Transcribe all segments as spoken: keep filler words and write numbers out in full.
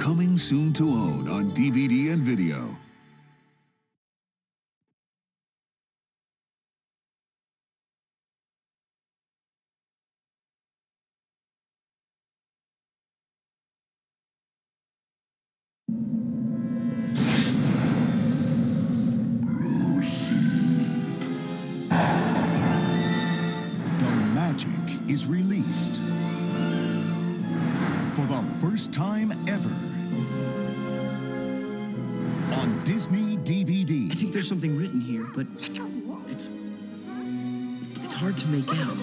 Coming soon to own on D V D and video. Is released for the first time ever on Disney D V D. I think there's something written here, but it's it's hard to make out.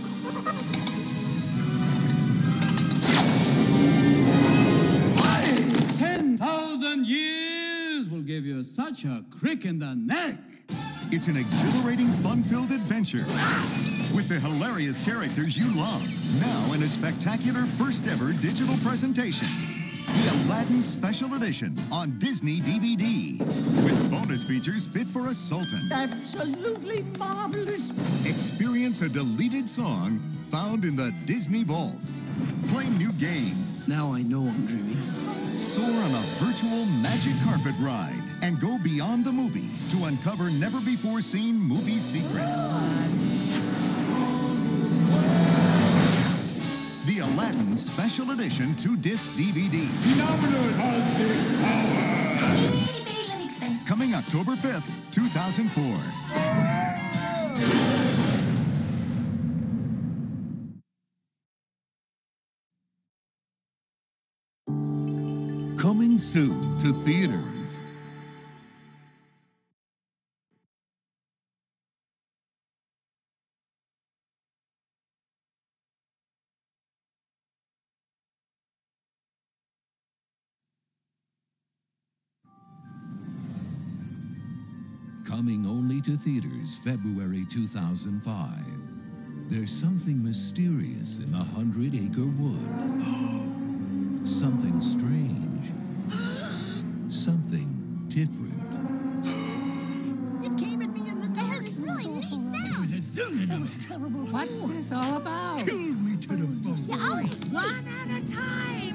Ten thousand years will give you such a crick in the neck. It's an exhilarating, fun-filled adventure with the hilarious characters you love. Now in a spectacular first-ever digital presentation, the Aladdin Special Edition on Disney D V D, with bonus features fit for a sultan. Absolutely marvelous. Experience a deleted song found in the Disney Vault. Play new games. Now I know I'm dreaming. Soar on a virtual magic carpet ride and go beyond the movie to uncover never-before-seen movie secrets. The Aladdin Special Edition two-disc D V D. Coming October fifth, two thousand four. Coming soon to theaters. Coming only to theaters February two thousand five. There's something mysterious in the Hundred Acre Wood. Something strange. Something different. It came at me in the dark. This really neat sound. That was terrible. What's this all about? Kill me to the bone. Yeah, I was one at a time.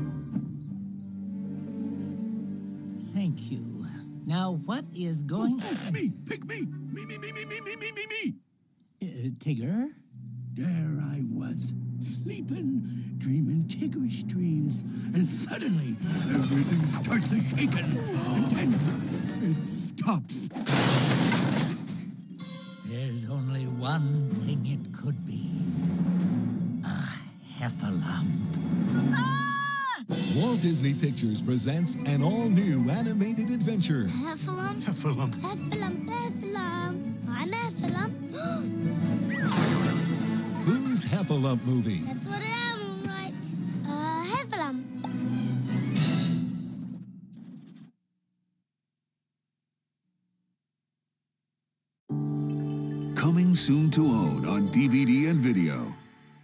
Thank you. Now, what is going on? Me, pick me. Me, me, me, me, me, me, me, me, me. Uh, Tigger? There I was, sleeping, dreaming tiggerish dreams, and suddenly everything starts a-shaking, and then it stops. There's only one thing it could be. A Heffalump. Ah! Walt Disney Pictures presents an all-new animated adventure. Heffalump. Heffalump. Heffalump, Heffalump. I'm Heffalump. Pooh's Heffalump movie. That's what I am, right? Uh, Heffalump. Coming soon to own on D V D and video.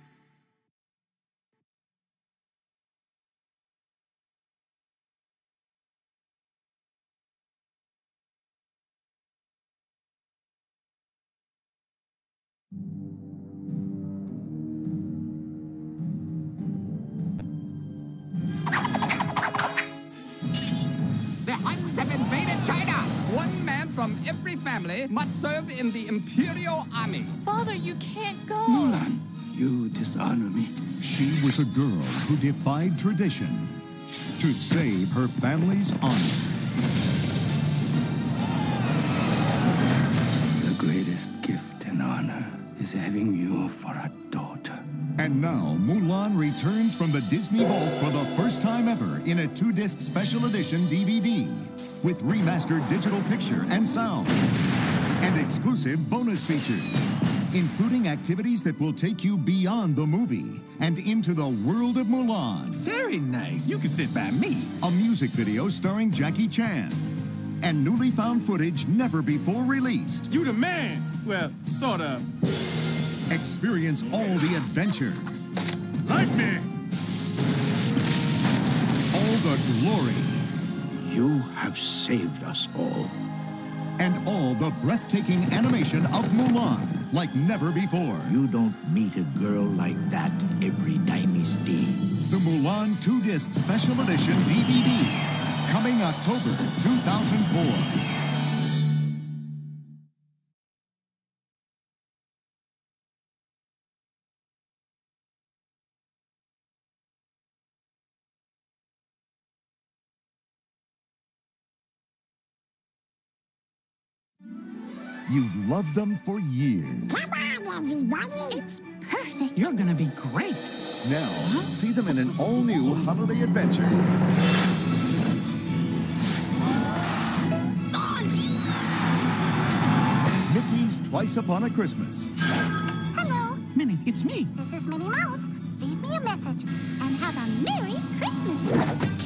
The Huns have invaded China. One man from every family must serve in the Imperial Army. Father, you can't go. Mulan, you dishonor me. She was a girl who defied tradition to save her family's honor. The greatest gift and honor is having you for a daughter. And now, Mulan returns from the Disney Vault for the first time ever in a two-disc special edition D V D with remastered digital picture and sound and exclusive bonus features, including activities that will take you beyond the movie and into the world of Mulan. Very nice. You can sit by me. A music video starring Jackie Chan and newly found footage never before released. You the man. Well, sort of. Experience all the adventure, Like me. all the glory, You have saved us all. and all the breathtaking animation of Mulan. like never before. You don't meet a girl like that every dynasty. The Mulan two-disc Special Edition D V D, coming October two thousand four. You've loved them for years. Come on, everybody. It's perfect. You're gonna be great. Now, see them in an all-new holiday adventure. Launch! Mickey's Twice Upon a Christmas. Hello. Minnie, it's me. This is Minnie Mouse. Leave me a message and have a Merry Christmas.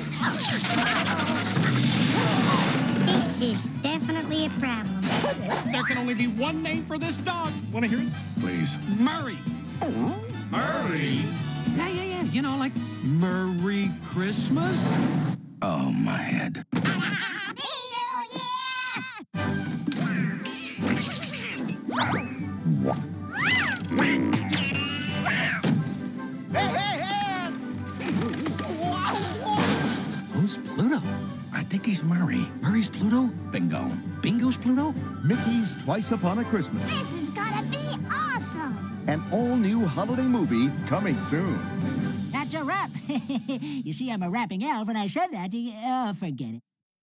This is definitely a problem. There can only be one name for this dog. Want to hear it? Please. Murray. Murray? Yeah, yeah, yeah. You know, like Merry Christmas? Oh, my head. Who's Pluto? I think he's Murray. Murray's Pluto? Bingo. Bingo's Pluto? Mickey's Twice Upon a Christmas. This is gonna be awesome. An all-new holiday movie coming soon. That's a wrap. You see, I'm a rapping elf, and I said that. Oh, forget it.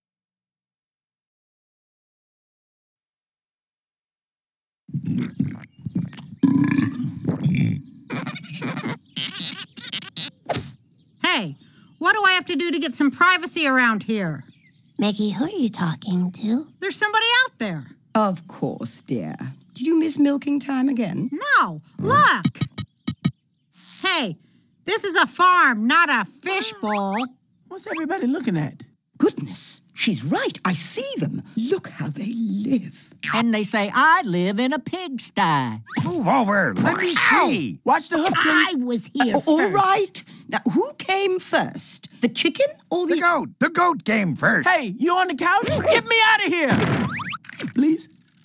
Hey, what do I have to do to get some privacy around here? Mickey, who are you talking to? There's somebody out there. Of course, dear. Did you miss milking time again? No, look. Hey, this is a farm, not a fish bowl. What's everybody looking at? Goodness, she's right. I see them. Look how they live. And they say I live in a pigsty. Move over. Let me see. Watch the hoof, please. I was here Uh, first. all right. Now, who came first? The chicken or the... The goat. The goat came first. Hey, you on the couch? Get me out of here. Please.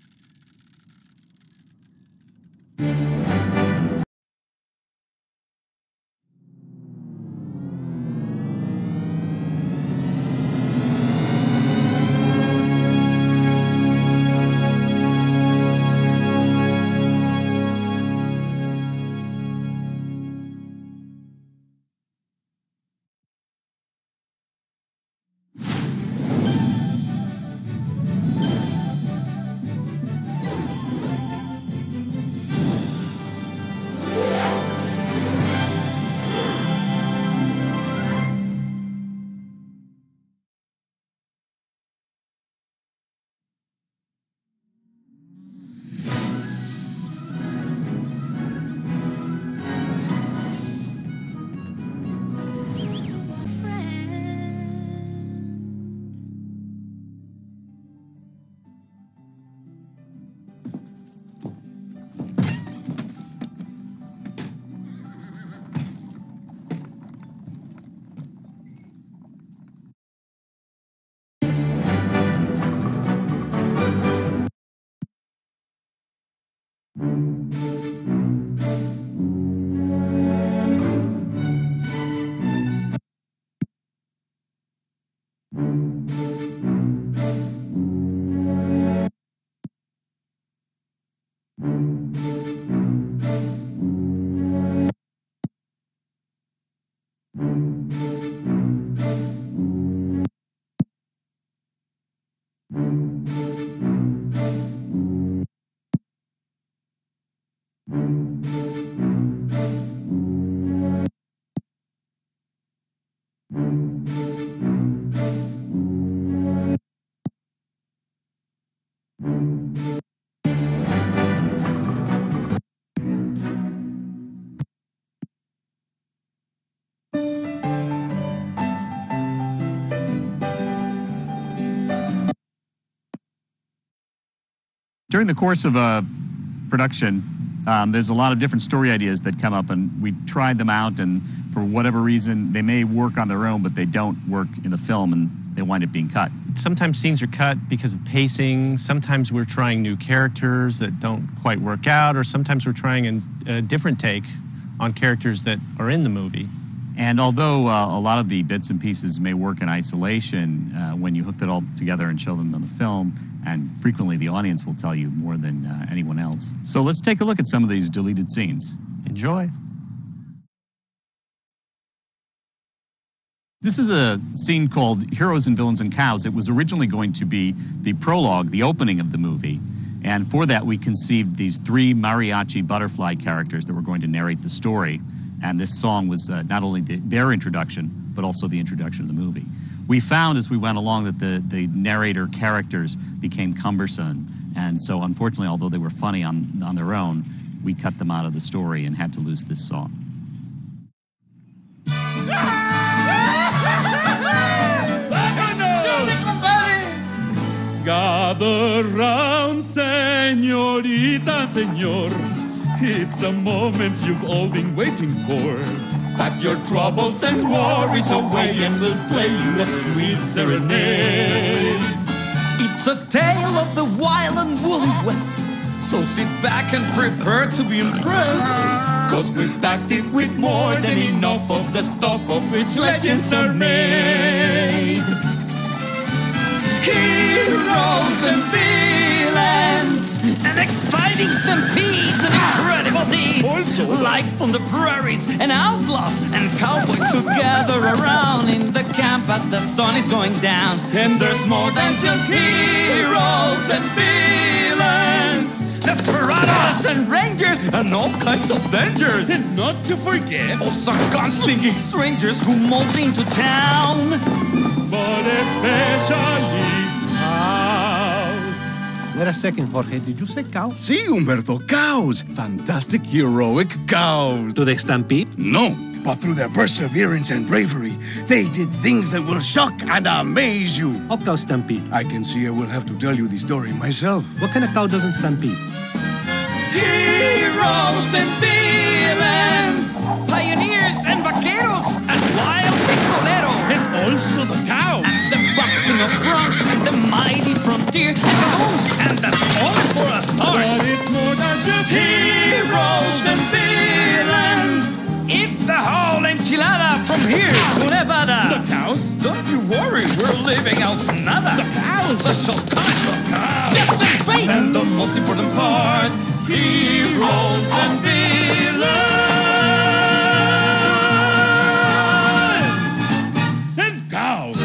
During the course of a production, um, there's a lot of different story ideas that come up, and we tried them out, and for whatever reason, they may work on their own, but they don't work in the film, and they wind up being cut. sometimes scenes are cut because of pacing. Sometimes we're trying new characters that don't quite work out, or sometimes we're trying a, a different take on characters that are in the movie. And although uh, a lot of the bits and pieces may work in isolation, uh, when you hook it all together and show them on the film, and frequently the audience will tell you more than uh, anyone else. So let's take a look at some of these deleted scenes. Enjoy. This is a scene called Heroes and Villains and Cows. It was originally going to be the prologue, the opening of the movie. And for that, we conceived these three mariachi butterfly characters that were going to narrate the story. And this song was uh, not only the, their introduction, but also the introduction of the movie. We found as we went along that the, the narrator characters became cumbersome. And so, unfortunately, although they were funny on, on their own, we cut them out of the story and had to lose this song. Gather round, señorita, señor. It's the moment you've all been waiting for. Pack your troubles and worries away and we'll play you a sweet serenade. It's a tale of the wild and woolly west, so sit back and prepare to be impressed. Cause we've packed it with more than enough of the stuff of which legends are made. Heroes and villains, and exciting stampedes and incredible deeds. Also, life on the prairies, and outlaws and cowboys who gather around in the camp as the sun is going down. And there's more than just heroes and villains. Desperados and rangers and all kinds of dangers. And not to forget, oh, some gunslinging strangers who moles into town. But especially Wait a second, Jorge. Did you say cows? Sí, Humberto, cows. Fantastic, heroic cows. Do they stampede? No, but through their perseverance and bravery, they did things that will shock and amaze you. How cows stampede? I can see I will have to tell you the story myself. What kind of cow doesn't stampede? Heroes and villains, pioneers and vaqueros, and wild pistoleros. And also the cows. And the busting of broncs, and the mighty frontier, and the homes, and the storm for a start. But it's more than just heroes and villains. It's the whole enchilada from here to Nevada. The cows? Don't you worry, we're living out nada. The cows? The show comes from cows. Yes, and faith. And the most important part, heroes and villains. And cows.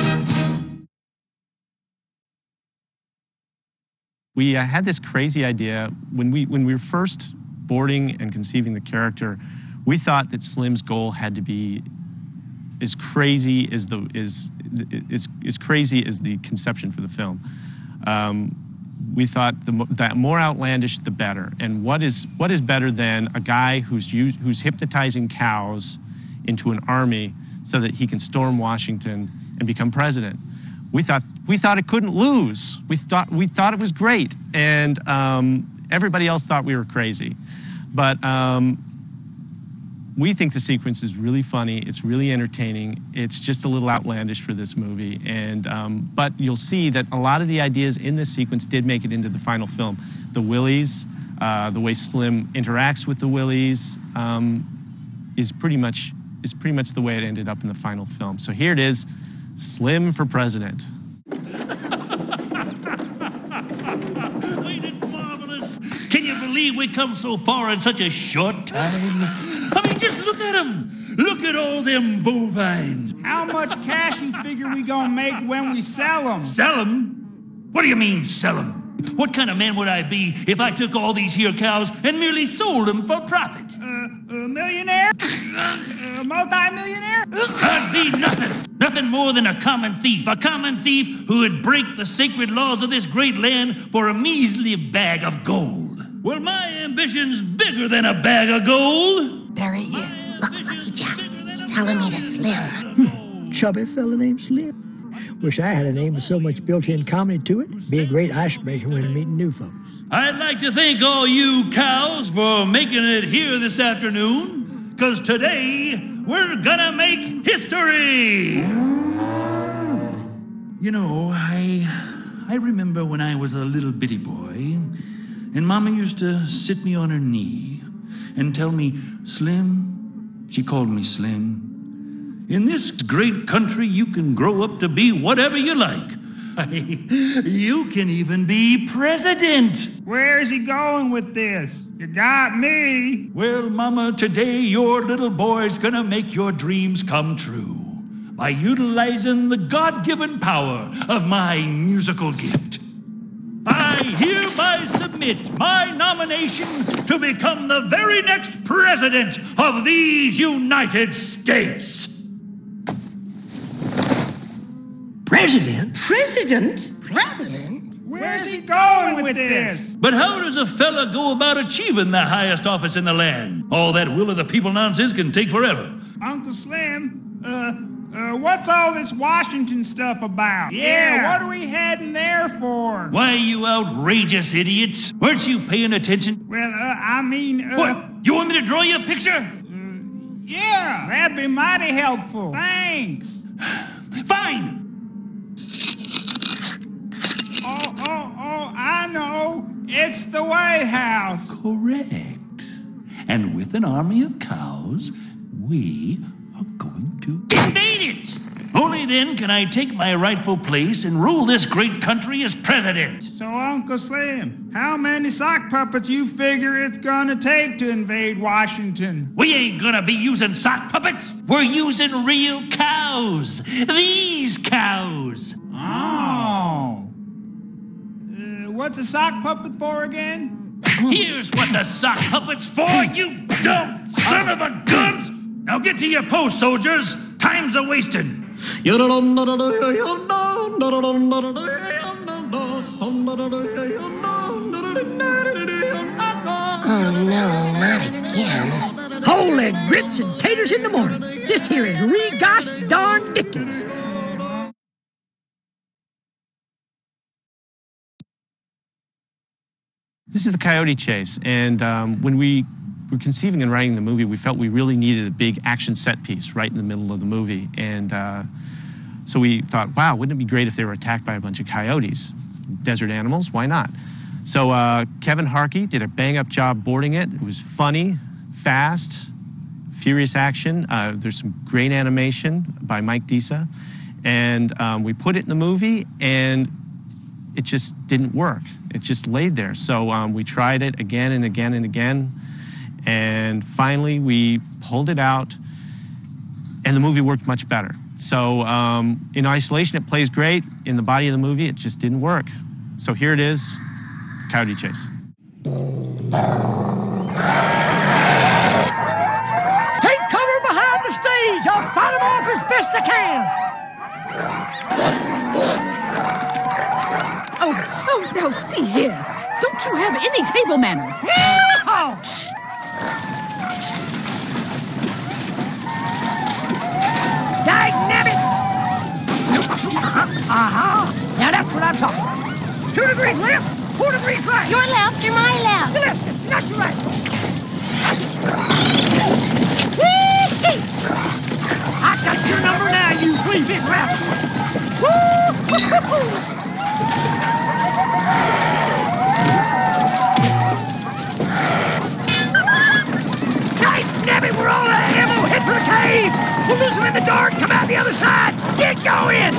We uh, had this crazy idea when we when we were first boarding and conceiving the character. We thought that Slim's goal had to be as crazy as the is as, as crazy as the conception for the film. Um, we thought the that more outlandish, the better. And what is what is better than a guy who's used, who's hypnotizing cows into an army so that he can storm Washington and become president? We thought we thought it couldn't lose. We thought we thought it was great, and um, everybody else thought we were crazy. But um, we think the sequence is really funny. It's really entertaining. It's just a little outlandish for this movie, and um, but you'll see that a lot of the ideas in this sequence did make it into the final film. The Willies, uh, the way Slim interacts with the Willies, um, is pretty much is pretty much the way it ended up in the final film. So here it is. Slim for president. Ain't it marvelous? Can you believe we come so far in such a short time? I mean, just look at them. Look at all them bovines. How much cash you figure we gonna make when we sell them? Sell them? What do you mean, sell them? What kind of man would I be if I took all these here cows and merely sold them for profit? Uh, a millionaire? A multi-millionaire? I'd be nothing. Nothing more than a common thief. A common thief who would break the sacred laws of this great land for a measly bag of gold. Well, my ambition's bigger than a bag of gold. There he is. Look, Lucky Jack. He's telling me to Slim. Hmm. Chubby fella named Slim. Wish I had a name with so much built-in comedy to it. Be a great icebreaker when I'm meeting new folks. I'd like to thank all you cows for making it here this afternoon, because today we're gonna make history. You know, I I remember when I was a little bitty boy, and Mama used to sit me on her knee and tell me, Slim, she called me Slim, in this great country you can grow up to be whatever you like. You can even be president. Where's he going with this? You got me. Well, Mama, today your little boy's gonna make your dreams come true by utilizing the God-given power of my musical gift. I hereby submit my nomination to become the very next president of these United States. President? President? President? Where's he going with this? But how does a fella go about achieving the highest office in the land? All that will of the people nonsense can take forever. Uncle Slim, uh, uh, what's all this Washington stuff about? Yeah. yeah, what are we heading there for? Why, you outrageous idiots. Weren't you paying attention? Well, uh, I mean, uh... What? You want me to draw you a picture? Uh, yeah, that'd be mighty helpful. Thanks. Fine. Oh, oh, oh, I know. It's the White House. Correct. And with an army of cows, we are going to invade it. Only then can I take my rightful place and rule this great country as president. So, Uncle Slim, how many sock puppets you figure it's gonna take to invade Washington? We ain't gonna be using sock puppets. We're using real cows. These cows. Oh. What's a sock puppet for again? Here's what the sock puppet's for, you dumb son of a guns! Now get to your post, soldiers. Time's a wasting. Oh no, not again. Holy grits and taters in the morning. This here is re-gosh darn ridiculous. This is the Coyote Chase, and um, when we were conceiving and writing the movie, we felt we really needed a big action set piece right in the middle of the movie, and uh, so we thought, wow, wouldn't it be great if they were attacked by a bunch of coyotes? Desert animals, why not? So uh, Kevin Harkey did a bang-up job boarding it. It was funny, fast, furious action. Uh, there's some great animation by Mike Disa, and um, we put it in the movie, and it just didn't work. It just laid there. So um, we tried it again and again and again. And finally, we pulled it out, and the movie worked much better. So um, in isolation, it plays great. In the body of the movie, it just didn't work. So here it is, Coyote Chase. Take cover behind the stage. I'll fight him off as best I can. Oh, oh, now see here. Don't you have any table manners? Yeehaw! Dynamic! Uh-huh. Now that's what I'm talking about. Two degrees left, four degrees right. Your left or my left? The left, not your right. I got your number now, you flea bit rascal. Woo! Dynamic, we're all out of ammo. Head for the cave. We'll lose them in the dark. Come out the other side. Get going.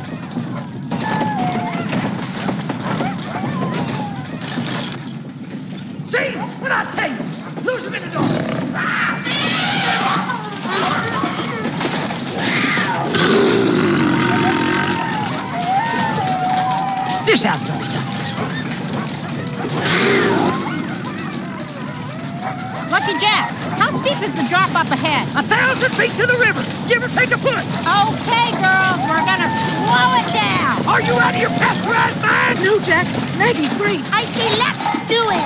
See what I tell you. Lose them in the dark. This happens all the time. Lucky Jack, how steep is the drop up ahead? A thousand feet to the river. Give or take a foot. Okay, girls, we're gonna slow it down. Are you out of your pasteurized mind? No, Jack. Maggie's great. I say let's do it.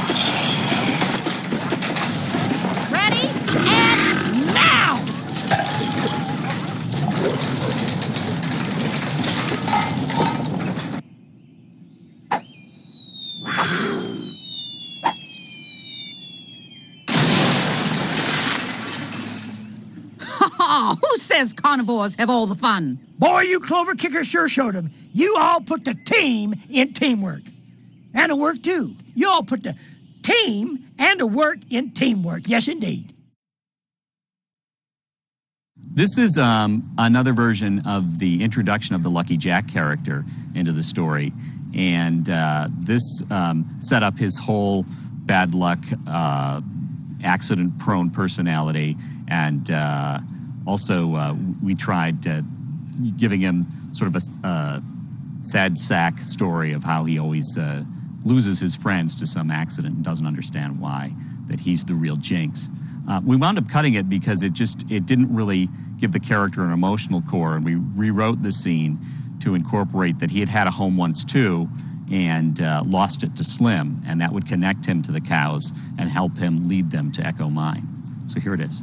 Ready? And now! Who says carnivores have all the fun? Boy, you clover kickers sure showed him. You all put the team in teamwork. And the work, too. You all put the team and the work in teamwork. Yes, indeed. This is um, another version of the introduction of the Lucky Jack character into the story. And uh, this um, set up his whole bad luck, uh, accident-prone personality. And uh, also, uh, we tried uh, giving him sort of a uh, sad sack story of how he always uh, loses his friends to some accident and doesn't understand why, that he's the real jinx. Uh, we wound up cutting it because it just it didn't really give the character an emotional core, and we rewrote the scene to incorporate that he had had a home once too and uh, lost it to Slim, and that would connect him to the cows and help him lead them to Echo Mine. So here it is.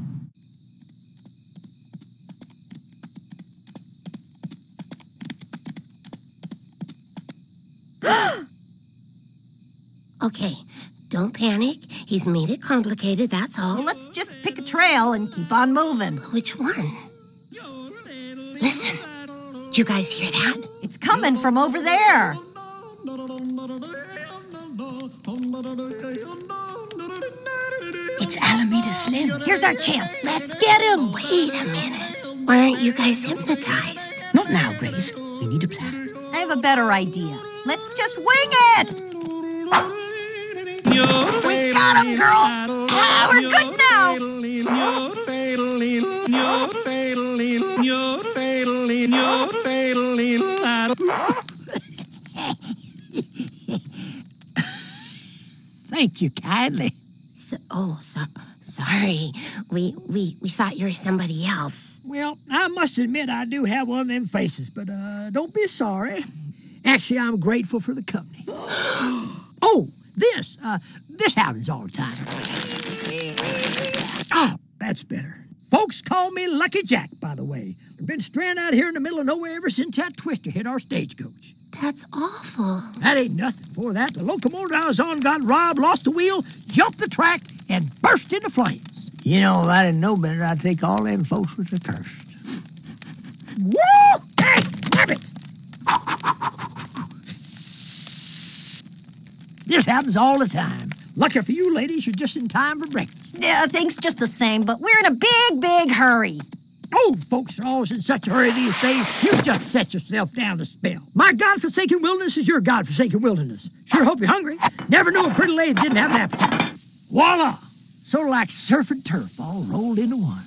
Okay, don't panic. He's made it complicated, that's all. Well, let's just pick a trail and keep on moving. Which one? Listen. Do you guys hear that? It's coming from over there. It's Alameda Slim. Here's our chance. Let's get him. Wait a minute. Why aren't you guys hypnotized? Not now, Grace. We need a plan. I have a better idea. Let's just wing it. We got him, girls. Ah, we're good now. Thank you kindly. So, oh, so, sorry. We, we, we thought you were somebody else. Well, I must admit I do have one of them faces, but uh, don't be sorry. Actually, I'm grateful for the company. Oh, this, uh, this happens all the time. Oh, that's better. Folks call me Lucky Jack, by the way. I've been stranded out here in the middle of nowhere ever since that twister hit our stagecoach. That's awful. That ain't nothing. For that, the locomotive I was on got robbed, lost the wheel, jumped the track, and burst into flames. You know, if I didn't know better, I'd think all them folks was accursed. Woo! Hey, rabbit! This happens all the time. Lucky for you ladies, you're just in time for breakfast. Yeah, thanks just the same, but we're in a big, big hurry. Oh, folks are always in such a hurry these days. You just set yourself down to spell. My godforsaken wilderness is your godforsaken wilderness. Sure hope you're hungry. Never knew a pretty lady didn't have an appetite. Voila! Sort of like surf and turf all rolled into one.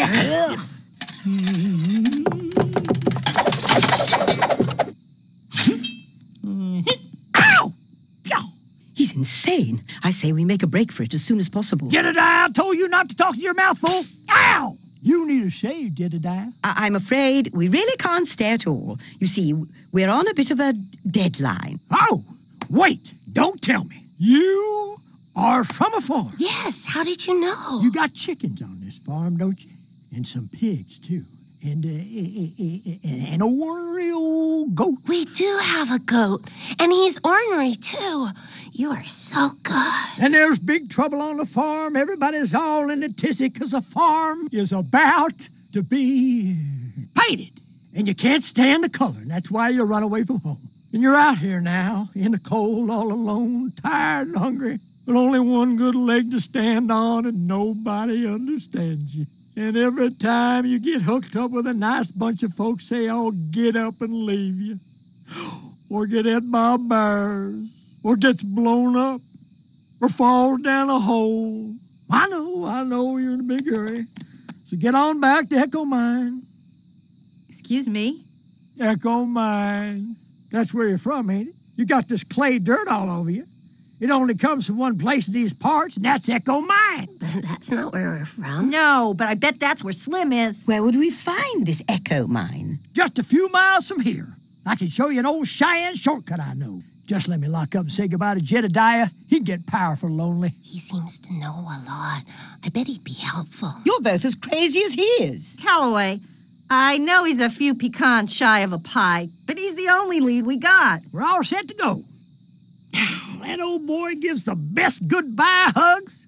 Ow! He's insane. I say we make a break for it as soon as possible. Jedediah, I told you not to talk to your mouth full. Ow! You need a shave, Jedediah. I- I'm afraid we really can't stay at all. You see, we're on a bit of a deadline. Oh, wait. Don't tell me. You are from a farm. Yes, how did you know? You got chickens on this farm, don't you? And some pigs, too. And, uh, and an ornery old goat. We do have a goat, and he's ornery, too. You are so good. And there's big trouble on the farm. Everybody's all in a tizzy because the farm is about to be painted. And you can't stand the color, and that's why you run away from home. And you're out here now, in the cold, all alone, tired and hungry, with only one good leg to stand on, and nobody understands you. And every time you get hooked up with a nice bunch of folks, they all get up and leave you. Or get hit by bears. Or gets blown up. Or falls down a hole. I know, I know you're in a big hurry. So get on back to Echo Mine. Excuse me? Echo Mine. That's where you're from, ain't it? You got this clay dirt all over you. It only comes from one place in these parts, and that's Echo Mine. That's not where we're from. No, but I bet that's where Slim is. Where would we find this Echo Mine? Just a few miles from here. I can show you an old Cheyenne shortcut I know. Just let me lock up and say goodbye to Jedediah. He'd get powerful lonely. He seems to know a lot. I bet he'd be helpful. You're both as crazy as he is. Calloway, I know he's a few pecans shy of a pie, but he's the only lead we got. We're all set to go. That old boy gives the best goodbye hugs.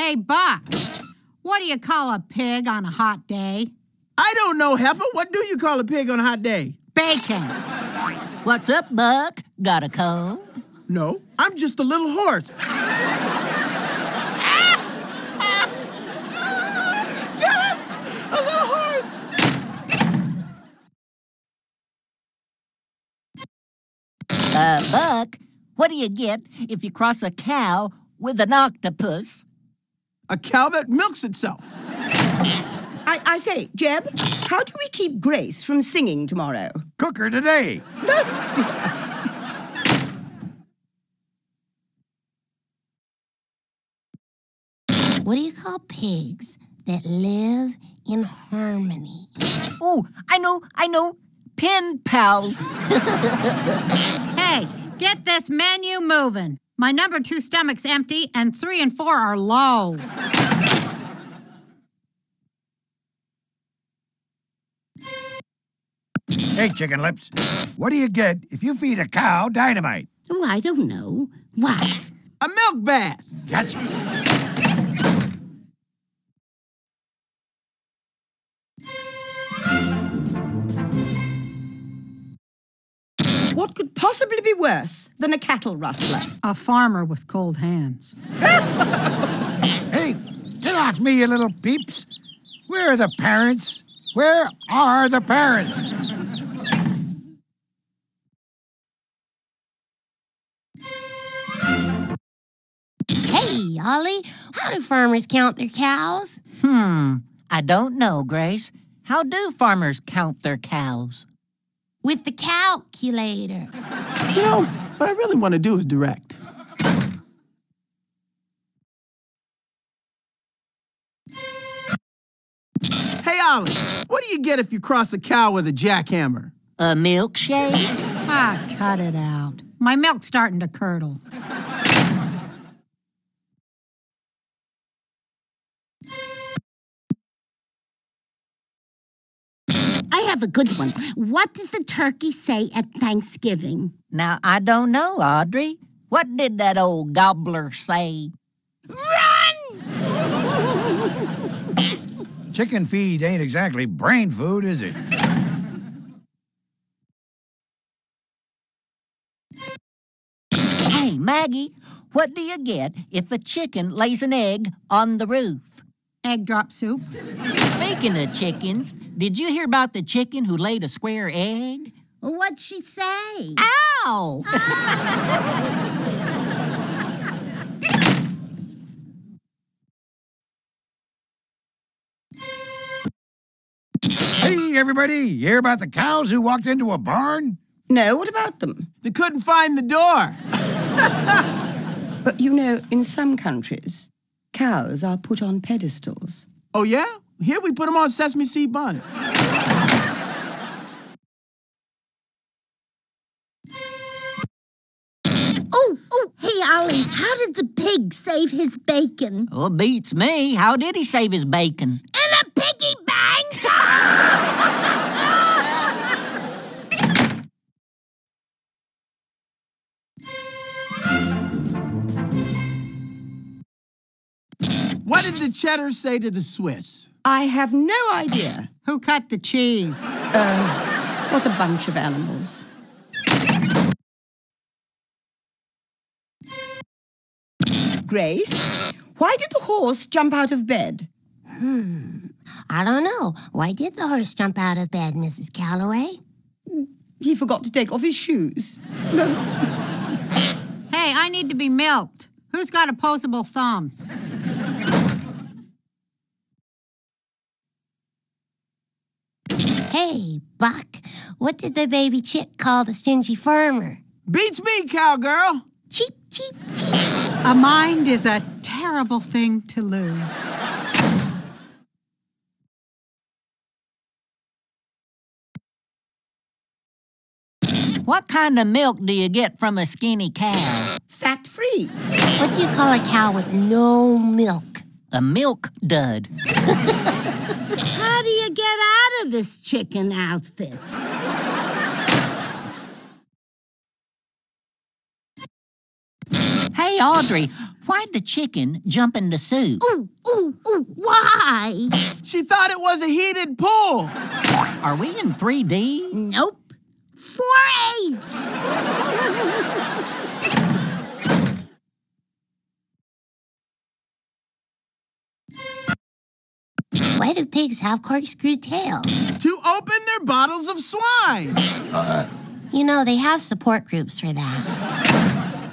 Hey, Buck, what do you call a pig on a hot day? I don't know, Heifer. What do you call a pig on a hot day? Bacon. What's up, Buck? Got a cold? No, I'm just a little horse. Get him! A little horse! Uh, Buck, what do you get if you cross a cow with an octopus? A cow that milks itself. I, I say, Jeb, how do we keep Grace from singing tomorrow? Cook her today. What do you call pigs that live in harmony? Oh, I know, I know. Pen pals. Hey, get this menu moving. My number two stomach's empty and three and four are low. Hey, Chicken Lips, what do you get if you feed a cow dynamite? Oh, I don't know. What? A milk bath. Gotcha. What could possibly be worse than a cattle rustler? A farmer with cold hands. Hey, get off me, you little peeps. Where are the parents? Where are the parents? Hey, Ollie, how do farmers count their cows? Hmm, I don't know, Grace. How do farmers count their cows? With the calculator. You know, what I really want to do is direct. Hey, Ollie, what do you get if you cross a cow with a jackhammer? A milkshake? Ah, cut it out. My milk's starting to curdle. I have a good one. What does the turkey say at Thanksgiving? Now, I don't know, Audrey. What did that old gobbler say? Chicken feed ain't exactly brain food, is it? Hey, Maggie, what do you get if a chicken lays an egg on the roof? Egg drop soup. Speaking of chickens, did you hear about the chicken who laid a square egg? What'd she say? Ow! Hey, everybody, you hear about the cows who walked into a barn? No, what about them? They couldn't find the door. But you know, in some countries, cows are put on pedestals. Oh, yeah? Here we put them on sesame seed buns. Oh, oh, hey, Ollie, how did the pig save his bacon? Oh, beats me. How did he save his bacon? In a piggy bank! What did the cheddar say to the Swiss? I have no idea. Who cut the cheese? Uh, what a bunch of animals. Grace, why did the horse jump out of bed? Hmm, I don't know. Why did the horse jump out of bed, Missus Calloway? He forgot to take off his shoes. Hey, I need to be milked. Who's got opposable thumbs? Hey, Buck, what did the baby chick call the stingy farmer? Beats me, cowgirl. Cheep, cheep, cheep. A mind is a terrible thing to lose. What kind of milk do you get from a skinny cow? Fat-free. What do you call a cow with no milk? A milk dud. How do you get out of this chicken outfit? Hey, Audrey, Why'd the chicken jump in the soup? Ooh, ooh, ooh, why? She thought it was a heated pool. Are we in three D? Nope. four H. Why do pigs have corkscrew tails? To open their bottles of swine. Uh, you know, they have support groups for that.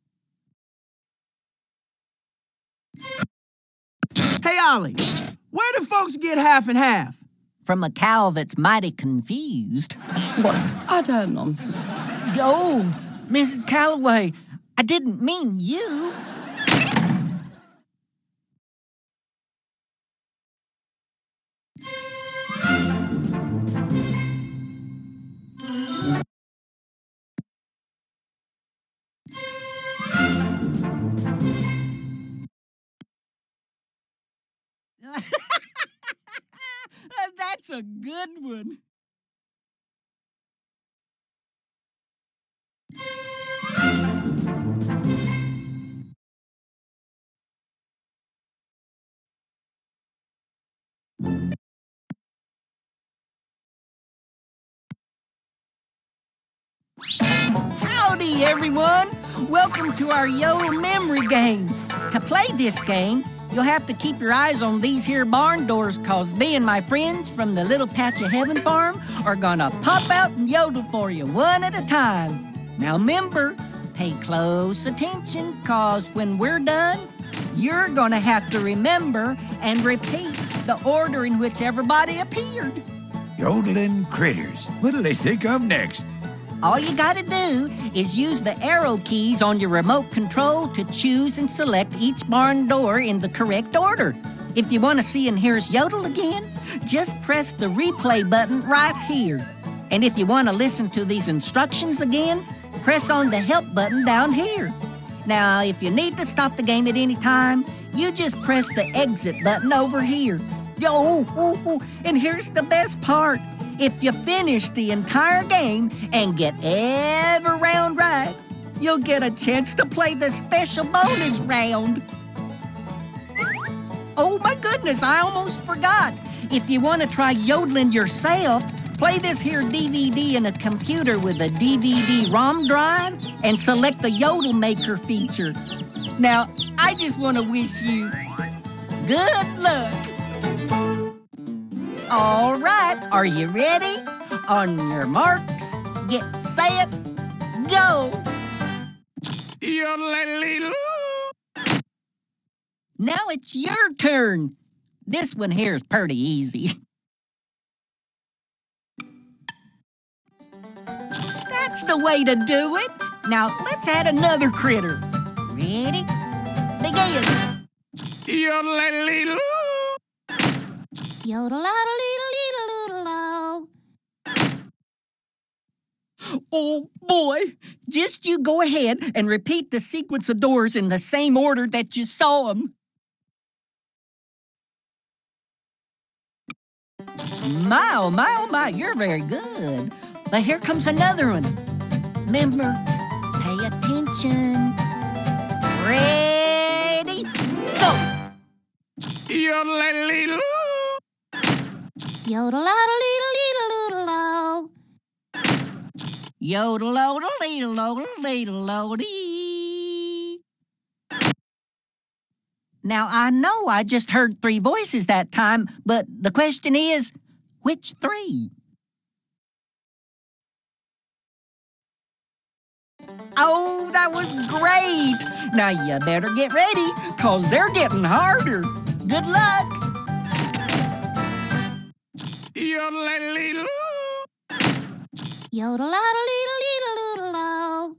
Hey, Ollie, where do folks get half and half? From a cow that's mighty confused. What utter nonsense. Oh, Missus Calloway, I didn't mean you. That's a good one. Howdy, everyone! Welcome to our Yodel memory game. To play this game, you'll have to keep your eyes on these here barn doors, cause me and my friends from the Little Patch of Heaven farm are gonna pop out and yodel for you one at a time. Now remember, pay close attention, cause when we're done, you're gonna have to remember and repeat the order in which everybody appeared. Yodeling critters. What'll they think of next? All you gotta do is use the arrow keys on your remote control to choose and select each barn door in the correct order. If you want to see and hear us yodel again, just press the replay button right here. And if you want to listen to these instructions again, press on the help button down here. Now, if you need to stop the game at any time, you just press the exit button over here. Oh, oh, oh, and here's the best part. If you finish the entire game and get every round right, you'll get a chance to play the special bonus round. Oh my goodness, I almost forgot. If you want to try yodeling yourself, play this here D V D in a computer with a D V D ROM drive and select the Yodel Maker feature. Now, I just want to wish you good luck. All right, are you ready? On your marks, get set, go! Now it's your turn. This one here is pretty easy. That's the way to do it. Now let's add another critter. Ready? Begin. Yodel-a-dee-doo. Yodel-a-dee-doo-doo-doo. Oh, boy. Just you go ahead and repeat the sequence of doors in the same order that you saw them. My, oh, my, oh, my, you're very good. But here comes another one. Remember, pay attention. Ready, go. Yodel-a-dee-doo. Yodel-a-dee-doo-doo-doo. Yodel-odel-ledel-odel-ledel-odee. Now, I know I just heard three voices that time, but the question is, which three? Oh, that was great! Now you better get ready, cause they're getting harder. Good luck! Yodel-a-dee-doo. Yodel-a-dee-doo-doo-doo.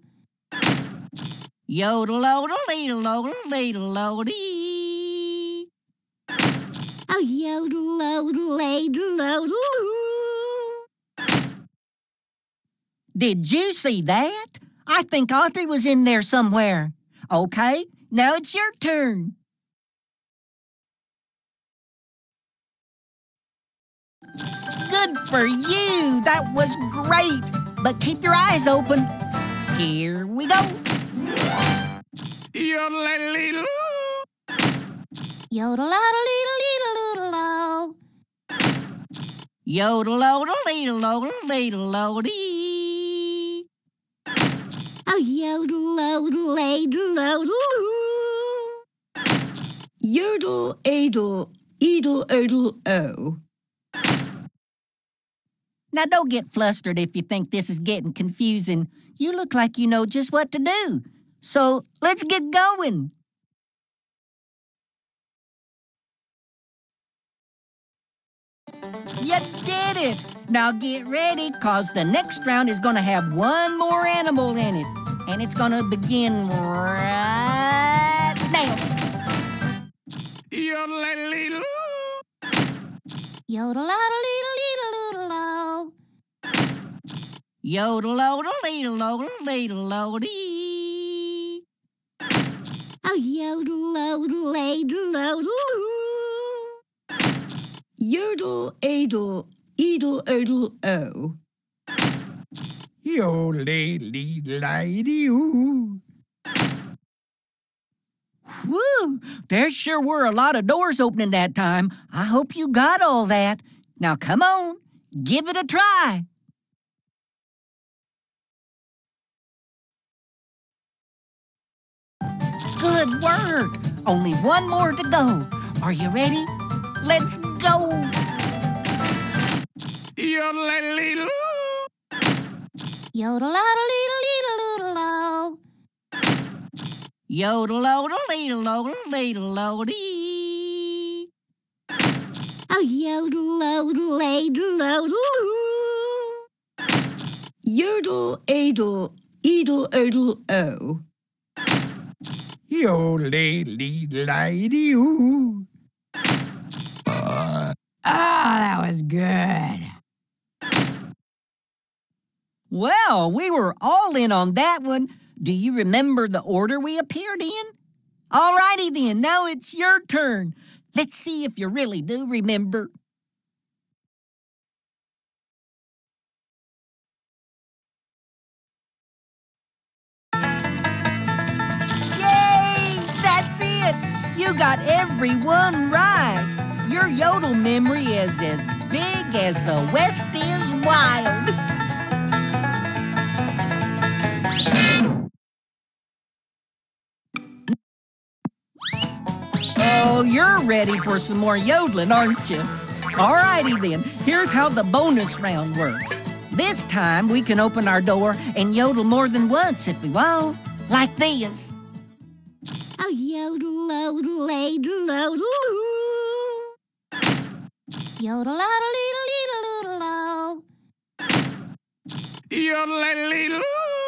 Yodel-odel-ledel-odel-ledel-odee. Oh, yodel-odel-ledel-odel. Did you see that? I think Audrey was in there somewhere. Okay, now it's your turn. Good for you. That was great. But keep your eyes open. Here we go. Yodelay-lee-loo. Yodel-a-dee-dee-dee-dee-dee-dee. Yodel-odel-lee-lodel-lee-lodel-dee. Oh, yodel-odel-ladel-odel-oo. Yodel, adel, edel, odel, o. Now, don't get flustered if you think this is getting confusing. You look like you know just what to do. So, let's get going. You did it! Now get ready, cause the next round is gonna have one more animal in it. And it's gonna begin right now. Yodelay-lee-loo. Yodel-a-dee-dee-dee-dee-dee-dee. Yodel-odel-lee-lodel-lee-lodel-dee. Oh, yodel-odel-ladel-odel-oo. Yodel, adel, edel, odel, o. Yodelay-lee-lay-dee-oo. Whew! There sure were a lot of doors opening that time. I hope you got all that. Now come on, give it a try. Good work. Only one more to go. Are you ready? Let's go. Yodelay-lee-loo. Yodel-a-dee-dee-dee-dee-dee-dee. Yodel-odel-lee-lodel-lee-lodel-dee. Oh, yodel-odel-ladel-odel-oo. Yodel, adel, edel, odel, o. Yodelay-lee-lay-dee-oo. Ah, that was good. Well, we were all in on that one. Do you remember the order we appeared in? All righty then, now it's your turn. Let's see if you really do remember. Yay! That's it! You got every one right. Your yodel memory is as big as the West is wild. Oh, you're ready for some more yodeling, aren't you? All righty then, here's how the bonus round works. This time we can open our door and yodel more than once if we want, like this. Oh, yodel-odel-ladel-odel-oo. Yodel-a-dee-dee-dee-dee-dee-dee. Yodelay-lee-loo.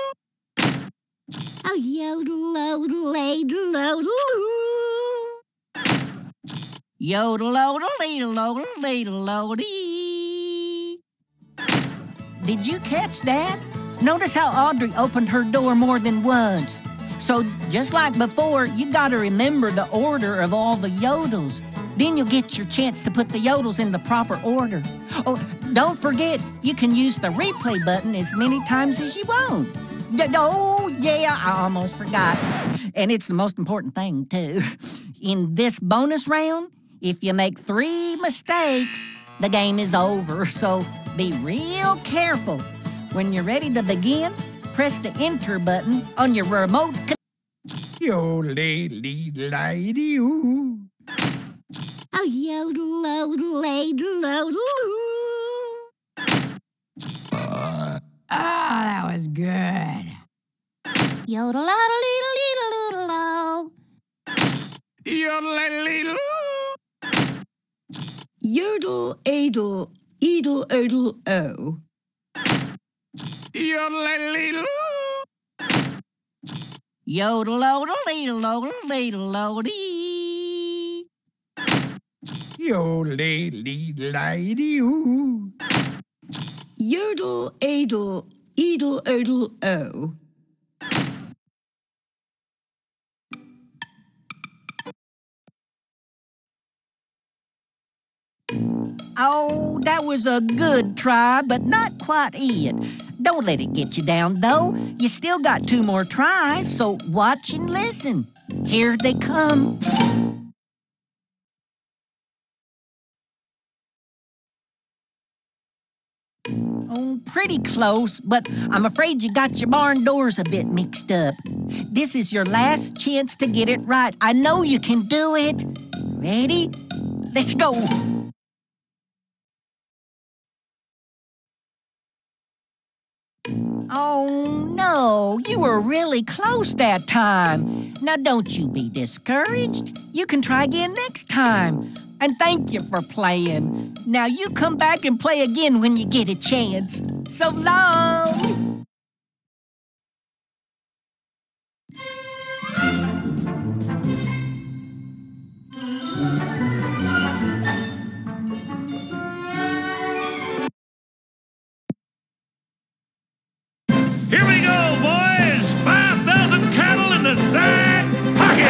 Oh, yodel-odel-ladel-odel-oo. Yodel-odel-lee-lodel-lee-lodel-dee. Did you catch that? Notice how Audrey opened her door more than once. So just like before, you gotta remember the order of all the yodels. Then you'll get your chance to put the yodels in the proper order. Oh, don't forget, you can use the replay button as many times as you want. Oh, yeah, I almost forgot. And it's the most important thing, too. In this bonus round, if you make three mistakes, the game is over. So be real careful. When you're ready to begin, press the enter button on your remote control. Yodelay-lee-lay-dee-oo. Oh, yodel-odel-ladel-odel-oo. Ah, that was good. Yodel-a-dee-dee-dee-dee-dee-dee. Yodelay-lee-loo. Yodel, adel, edel, odel, o. Yodelay-lee-loo. Yodel-odel-lee-lodel-lee-lodel-dee. Yodelay-lee-lay-dee-oo. Yodel, adel, edel, odel, o. Oh, that was a good try, but not quite it. Don't let it get you down, though. You still got two more tries, so watch and listen. Here they come. Oh, pretty close, but I'm afraid you got your barn doors a bit mixed up. This is your last chance to get it right. I know you can do it. Ready? Let's go. Oh, no, you were really close that time. Now, don't you be discouraged. You can try again next time. And thank you for playing. Now, you come back and play again when you get a chance. So long! Here we go, boys! five thousand cattle in the side pocket!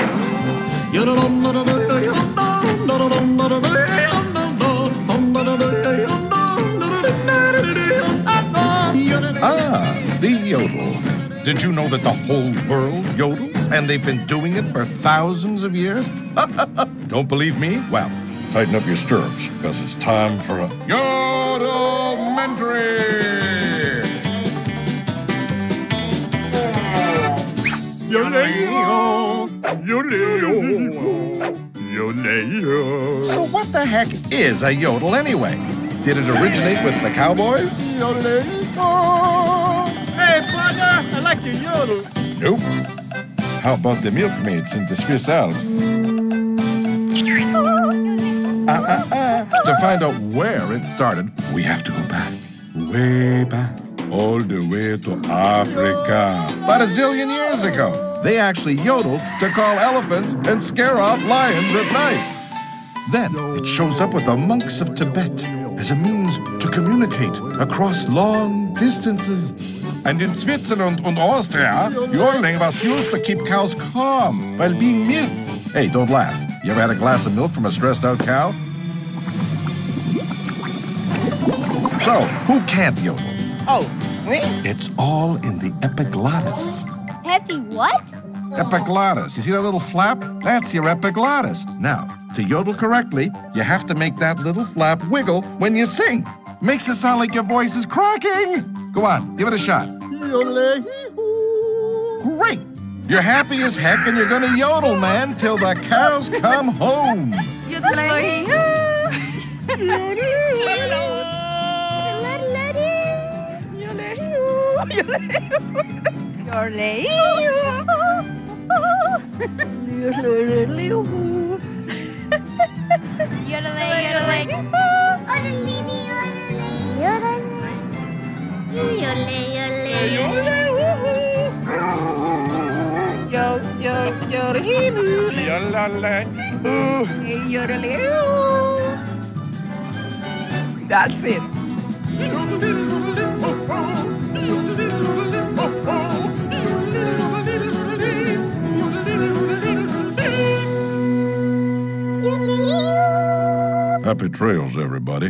Ah, the yodel. Did you know that the whole world yodels? And they've been doing it for thousands of years? Don't believe me? Well, tighten up your stirrups, because it's time for a yodelmentary! So what the heck is a yodel anyway? Did it originate with the cowboys? Hey, partner, I like your yodel. Nope. How about the milkmaids in the Swiss Alps? Uh, uh, uh. To find out where it started, we have to go back, way back, all the way to Africa. About a zillion years ago. They actually yodeled to call elephants and scare off lions at night. Then it shows up with the monks of Tibet as a means to communicate across long distances. And in Switzerland and Austria, yodeling was used to keep cows calm while being milked. Hey, don't laugh. You ever had a glass of milk from a stressed out cow? So, who can't yodel? Oh, me? It's all in the epiglottis. Heavy what? Epiglottis. You see that little flap? That's your epiglottis. Now, to yodel correctly, you have to make that little flap wiggle when you sing. Makes it sound like your voice is cracking. Go on, give it a shot. Great. You're happy as heck and you're gonna yodel, man, till the cows come home. That's it. Happy trails, everybody.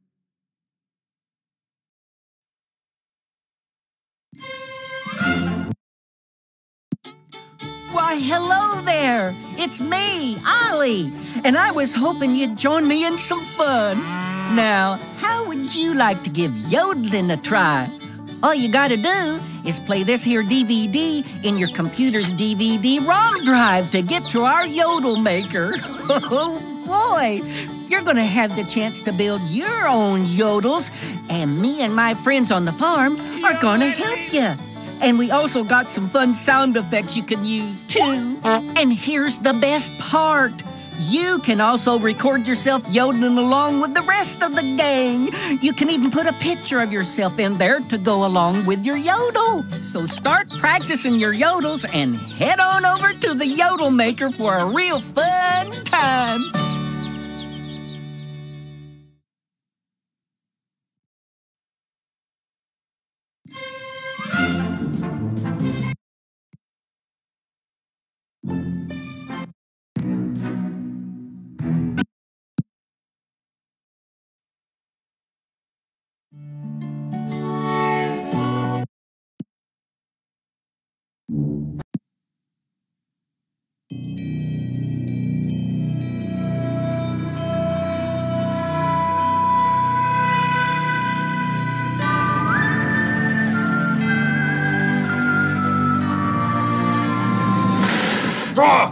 Why, hello there. It's me, Ollie. And I was hoping you'd join me in some fun. Now, how would you like to give yodeling a try? All you gotta do is play this here D V D in your computer's D V D ROM drive to get to our yodel maker. Oh, boy. You're gonna have the chance to build your own yodels, and me and my friends on the farm are gonna help you. And we also got some fun sound effects you can use, too. And here's the best part. You can also record yourself yodeling along with the rest of the gang. You can even put a picture of yourself in there to go along with your yodel. So start practicing your yodels and head on over to the Yodel Maker for a real fun time. straw!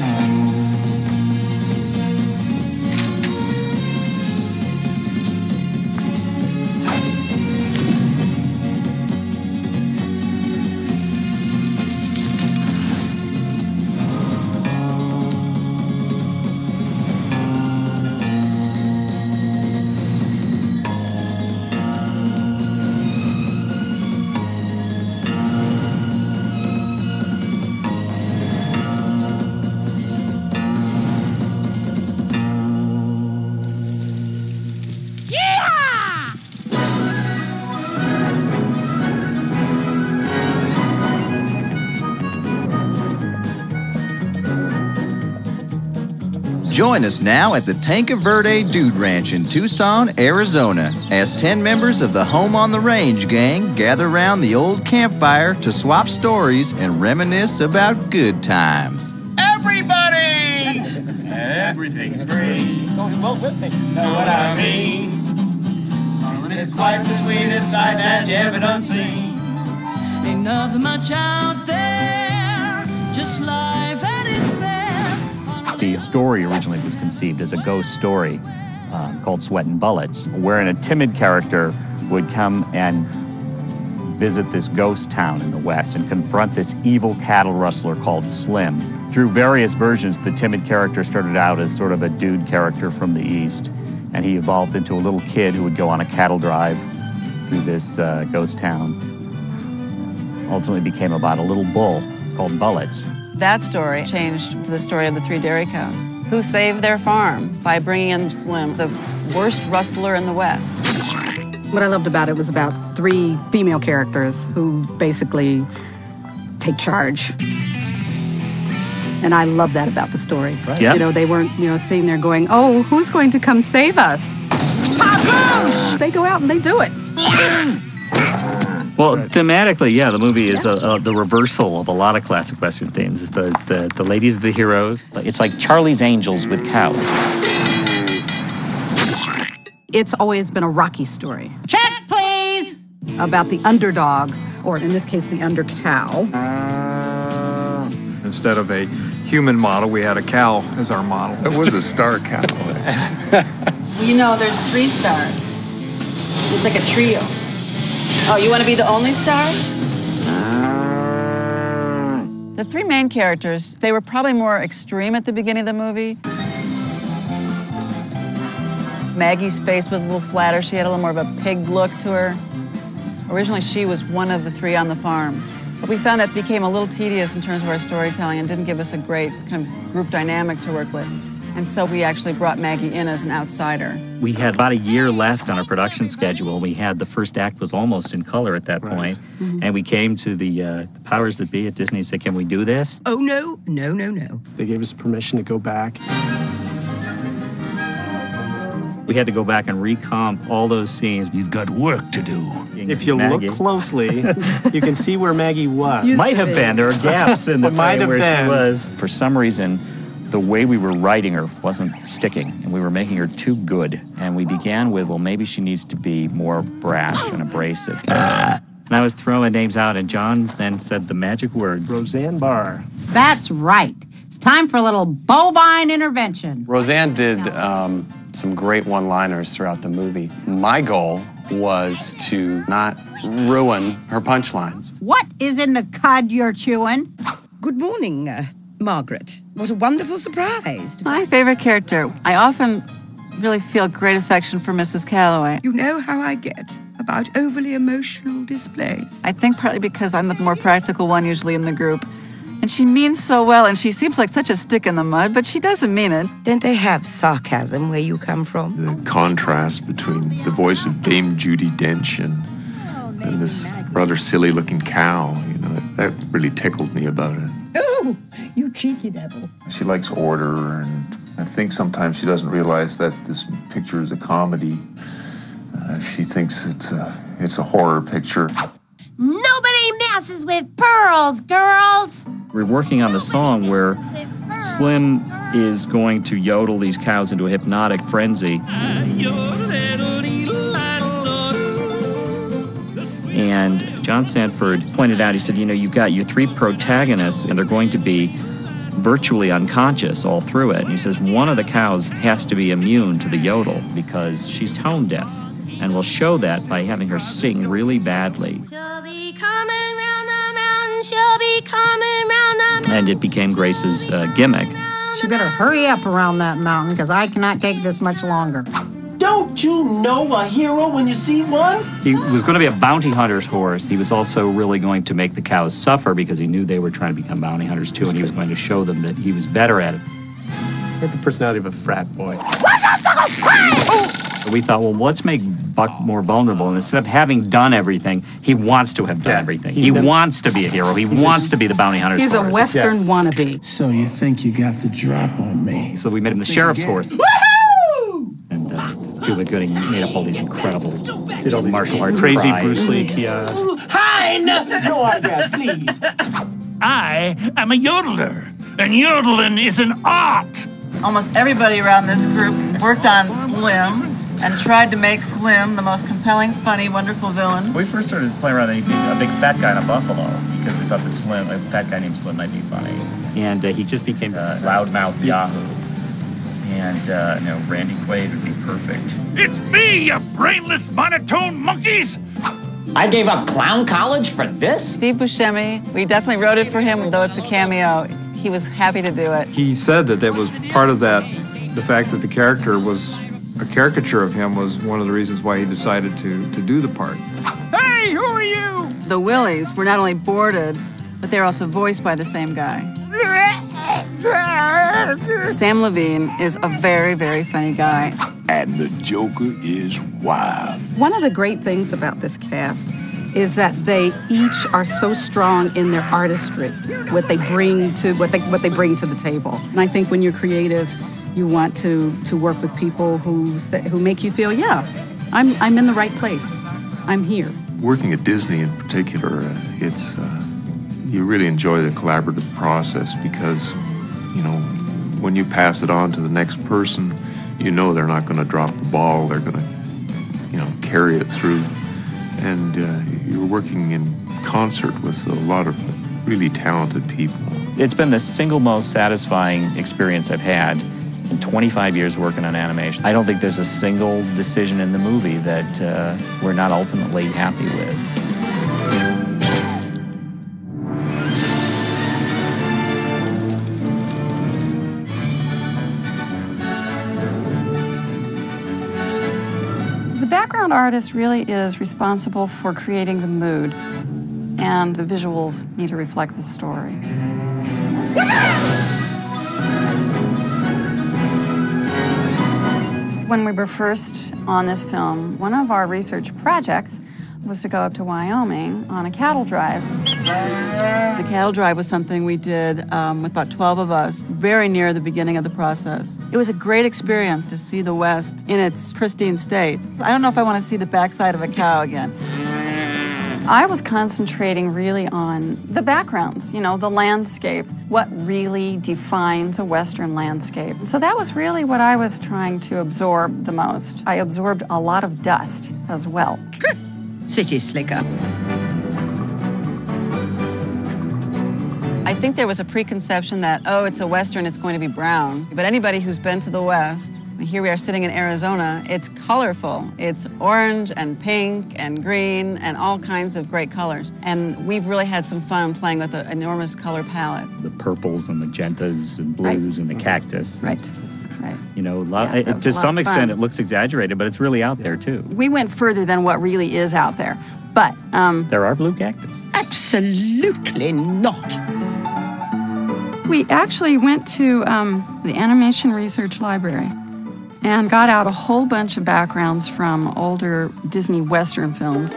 Join us now at the Tanca Verde Dude Ranch in Tucson, Arizona, as ten members of the Home on the Range gang gather around the old campfire to swap stories and reminisce about good times. Everybody! Everything's great. Well, with me. Know what I mean? It's quite the sweetest sight that you ever done seen. Ain't nothing much out there, just life at its best. The story originally was conceived as a ghost story uh, called Sweatin' Bullets, wherein a timid character would come and visit this ghost town in the West and confront this evil cattle rustler called Slim. Through various versions, the timid character started out as sort of a dude character from the East, and he evolved into a little kid who would go on a cattle drive through this uh, ghost town. Ultimately became about a little bull called Bullets. That story changed to the story of the three dairy cows, who saved their farm by bringing in Slim, the worst rustler in the West. What I loved about it was about three female characters who basically take charge. And I love that about the story. Right. Yep. You know, they weren't, you know, sitting there going, oh, who's going to come save us? They go out and they do it. Well, thematically, yeah, the movie is a, a, the reversal of a lot of classic Western themes. It's the, the, the ladies are the heroes. It's like Charlie's Angels with cows. It's always been a Rocky story. Check, please! About the underdog, or in this case, the under cow. Instead of a human model, we had a cow as our model. It was a star cow. You know, there's three stars. It's like a trio. Oh, you want to be the only star? The three main characters, they were probably more extreme at the beginning of the movie. Maggie's face was a little flatter. She had a little more of a pig look to her. Originally, she was one of the three on the farm. But we found that became a little tedious in terms of our storytelling and didn't give us a great kind of group dynamic to work with. And so we actually brought Maggie in as an outsider. We had about a year left on our production schedule. We had the first act was almost in color at that point. Mhm. And we came to the, uh, the powers that be at Disney and said, can we do this? Oh, no, no, no, no. They gave us permission to go back. We had to go back and recomp all those scenes. You've got work to do. If you Maggie. look closely, you can see where Maggie was. Might have been. There are gaps in the Might frame have where been. she was. For some reason, the way we were writing her wasn't sticking, and we were making her too good. And we began with, well, maybe she needs to be more brash and abrasive. And I was throwing names out, and John then said the magic words. Roseanne Barr. That's right. It's time for a little bovine intervention. Roseanne did um, some great one-liners throughout the movie. My goal was to not ruin her punchlines. What is in the cud you're chewing? Good morning, uh, Margaret. What a wonderful surprise. My favorite character. I often really feel great affection for Missus Calloway. You know how I get about overly emotional displays. I think partly because I'm the more practical one usually in the group. And she means so well, and she seems like such a stick in the mud, but she doesn't mean it. Don't they have sarcasm where you come from? The contrast between the voice of Dame Judi Dench and, and this rather silly-looking cow, you know, that really tickled me about it. Oh, you cheeky devil. She likes order, and I think sometimes she doesn't realize that this picture is a comedy. Uh, she thinks it's a, it's a horror picture. Nobody messes with pearls, girls! We're working on the song where Slim is going to yodel these cows into a hypnotic frenzy. And John Sanford pointed out, he said, you know, you've got your three protagonists, and they're going to be virtually unconscious all through it. And he says one of the cows has to be immune to the yodel because she's tone deaf. And we'll show that by having her sing really badly. She'll be coming round the mountain, she'll be coming round the mountain. And it became Grace's uh, gimmick. She better hurry up around that mountain, because I cannot take this much longer. Don't you know a hero when you see one? He was going to be a bounty hunter's horse. He was also really going to make the cows suffer because he knew they were trying to become bounty hunters too, and he was going to show them that he was better at it. He had the personality of a frat boy. So we thought, well, let's make Buck more vulnerable. And instead of having done everything, he wants to have done yeah, everything. He been, wants to be a hero. He wants just, to be the bounty hunter's he's horse. He's a Western yeah. wannabe. So you think you got the drop on me? So we made him the sheriff's horse. And uh, Cuba Gooding made up all these incredible Did all these martial arts. Crazy pride. Bruce Lee kiosks. Hein! No autograph, please. I am a yodeler, and yodeling is an art. Almost everybody around this group worked on Slim and tried to make Slim the most compelling, funny, wonderful villain. We first started playing around with a big fat guy in a buffalo because we thought that Slim, a fat guy named Slim, might be funny. And uh, he just became a loudmouth Yahoo. And, uh, you know, Randy Quaid would be perfect. It's me, you brainless monotone monkeys! I gave up clown college for this? Steve Buscemi, we definitely wrote it for him, though it's a cameo. He was happy to do it. He said that that was part of that, the fact that the character was, a caricature of him was one of the reasons why he decided to, to do the part. Hey, who are you? The Willies were not only boarded, but they're also voiced by the same guy. Sam Levine is a very, very funny guy. And the Joker is wild. One of the great things about this cast is that they each are so strong in their artistry, what they bring to what they what they bring to the table. And I think when you're creative, you want to to work with people who say, who make you feel, yeah, I'm I'm in the right place. I'm here. Working at Disney in particular, uh, it's uh, you really enjoy the collaborative process because, you know, when you pass it on to the next person, you know they're not going to drop the ball. They're going to, you know, carry it through. And uh, you're working in concert with a lot of really talented people. It's been the single most satisfying experience I've had in twenty-five years working on animation. I don't think there's a single decision in the movie that uh, we're not ultimately happy with. The background artist really is responsible for creating the mood, and the visuals need to reflect the story. When we were first on this film, one of our research projects was to go up to Wyoming on a cattle drive. The cattle drive was something we did um, with about twelve of us, very near the beginning of the process. It was a great experience to see the West in its pristine state. I don't know if I want to see the backside of a cow again. I was concentrating really on the backgrounds, you know, the landscape, what really defines a Western landscape. So that was really what I was trying to absorb the most. I absorbed a lot of dust as well. City slicker. I think there was a preconception that, oh, it's a Western, it's going to be brown. But anybody who's been to the West, here we are sitting in Arizona, it's colorful. It's orange and pink and green and all kinds of great colors. And we've really had some fun playing with an enormous color palette. The purples and magentas and blues right. and the cactus. Right, right. You know, lot, yeah, it, to some extent it looks exaggerated, but it's really out there too. We went further than what really is out there. But, um... there are blue cactus. Absolutely not. We actually went to um, the Animation Research Library and got out a whole bunch of backgrounds from older Disney Western films.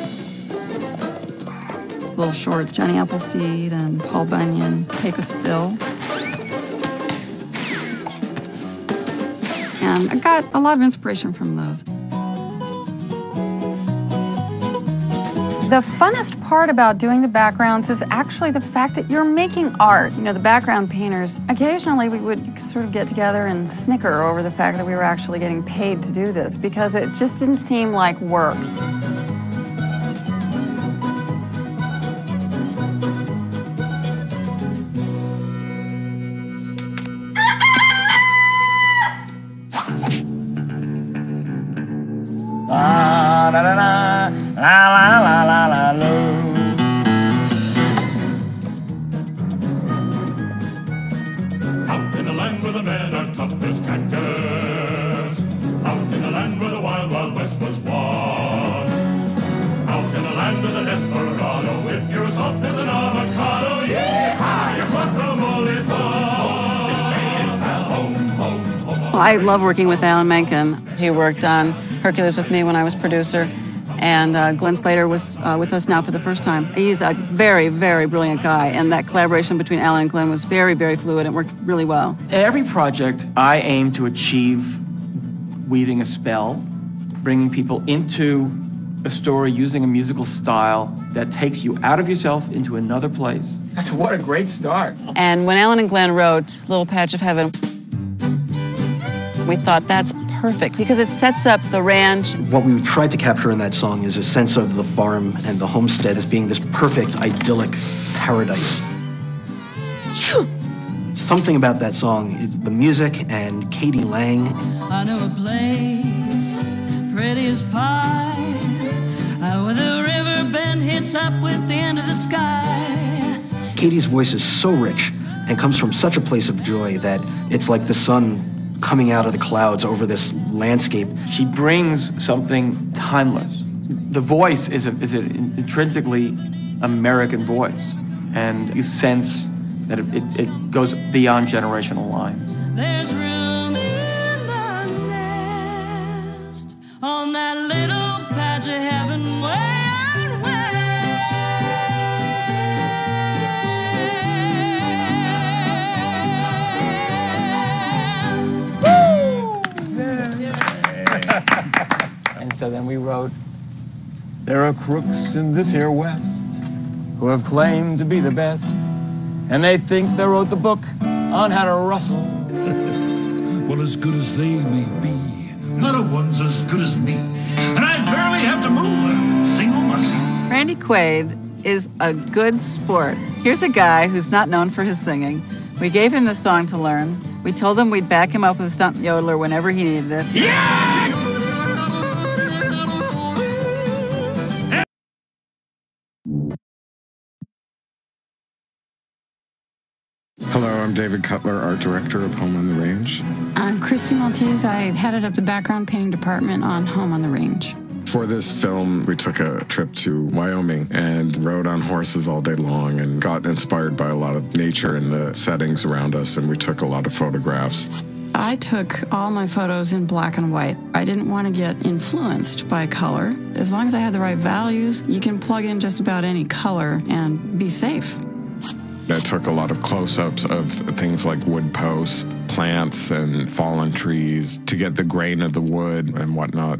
Little shorts, Johnny Appleseed and Paul Bunyan, Take a Spill. And I got a lot of inspiration from those. The funnest part about doing the backgrounds is actually the fact that you're making art. You know, the background painters, occasionally we would sort of get together and snicker over the fact that we were actually getting paid to do this because it just didn't seem like work. la la la lo. Out in the land where the men are tough as cactus. Out in the land where the wild, wild west was won. Out in the land of the desperado, if you're soft as an avocado, yee-haw, your guacamole song. They say it fell home, home, home. I love working with Alan Menken. He worked on Hercules with me when I was producer, and uh, Glenn Slater was uh, with us now for the first time. He's a very, very brilliant guy, and that collaboration between Alan and Glenn was very, very fluid and worked really well. At every project, I aim to achieve weaving a spell, bringing people into a story using a musical style that takes you out of yourself into another place. That's what a great start. And when Alan and Glenn wrote Little Patch of Heaven, we thought that's perfect because it sets up the ranch. What we tried to capture in that song is a sense of the farm and the homestead as being this perfect, idyllic paradise. Something about that song, the music and Katie Lang. I know a place, pretty as pie, uh, where the river bend hits up with the end of the sky. Katie's voice is so rich and comes from such a place of joy that it's like the sun coming out of the clouds over this landscape. She brings something timeless. The voice is, a, is an intrinsically American voice, and you sense that it, it, it goes beyond generational lines. There's room in the nest on that little patch of heaven way out west. And so then we wrote, there are crooks in this here West who have claimed to be the best, and they think they wrote the book on how to rustle. Well, as good as they may be, not a one's as good as me. And I barely have to move a single muscle. Randy Quaid is a good sport. Here's a guy who's not known for his singing. We gave him the song to learn. We told him we'd back him up with a stunt yodeler whenever he needed it. Yeah! Hello, I'm David Cutler, art director of Home on the Range. I'm Christy Maltese. I headed up the background painting department on Home on the Range. For this film, we took a trip to Wyoming and rode on horses all day long and got inspired by a lot of nature and the settings around us, and we took a lot of photographs. I took all my photos in black and white. I didn't want to get influenced by color. As long as I had the right values, you can plug in just about any color and be safe. I took a lot of close-ups of things like wood posts, plants, and fallen trees to get the grain of the wood and whatnot.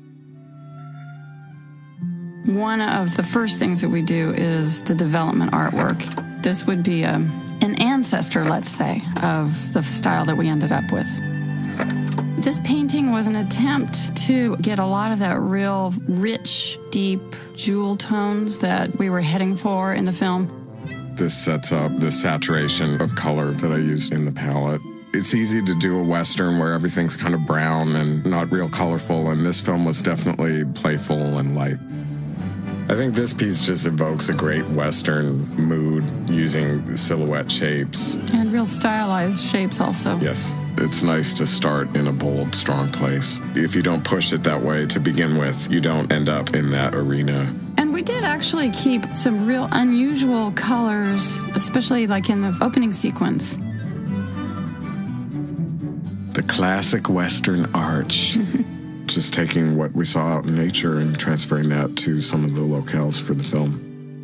One of the first things that we do is the development artwork. This would be a, an ancestor, let's say, of the style that we ended up with. This painting was an attempt to get a lot of that real rich, deep jewel tones that we were heading for in the film. This sets up the saturation of color that I used in the palette. It's easy to do a Western where everything's kind of brown and not real colorful, and this film was definitely playful and light. I think this piece just evokes a great Western mood using silhouette shapes. And real stylized shapes also. Yes. It's nice to start in a bold, strong place. If you don't push it that way to begin with, you don't end up in that arena. And we did actually keep some real unusual colors, especially like in the opening sequence. The classic Western arch. Just taking what we saw out in nature and transferring that to some of the locales for the film.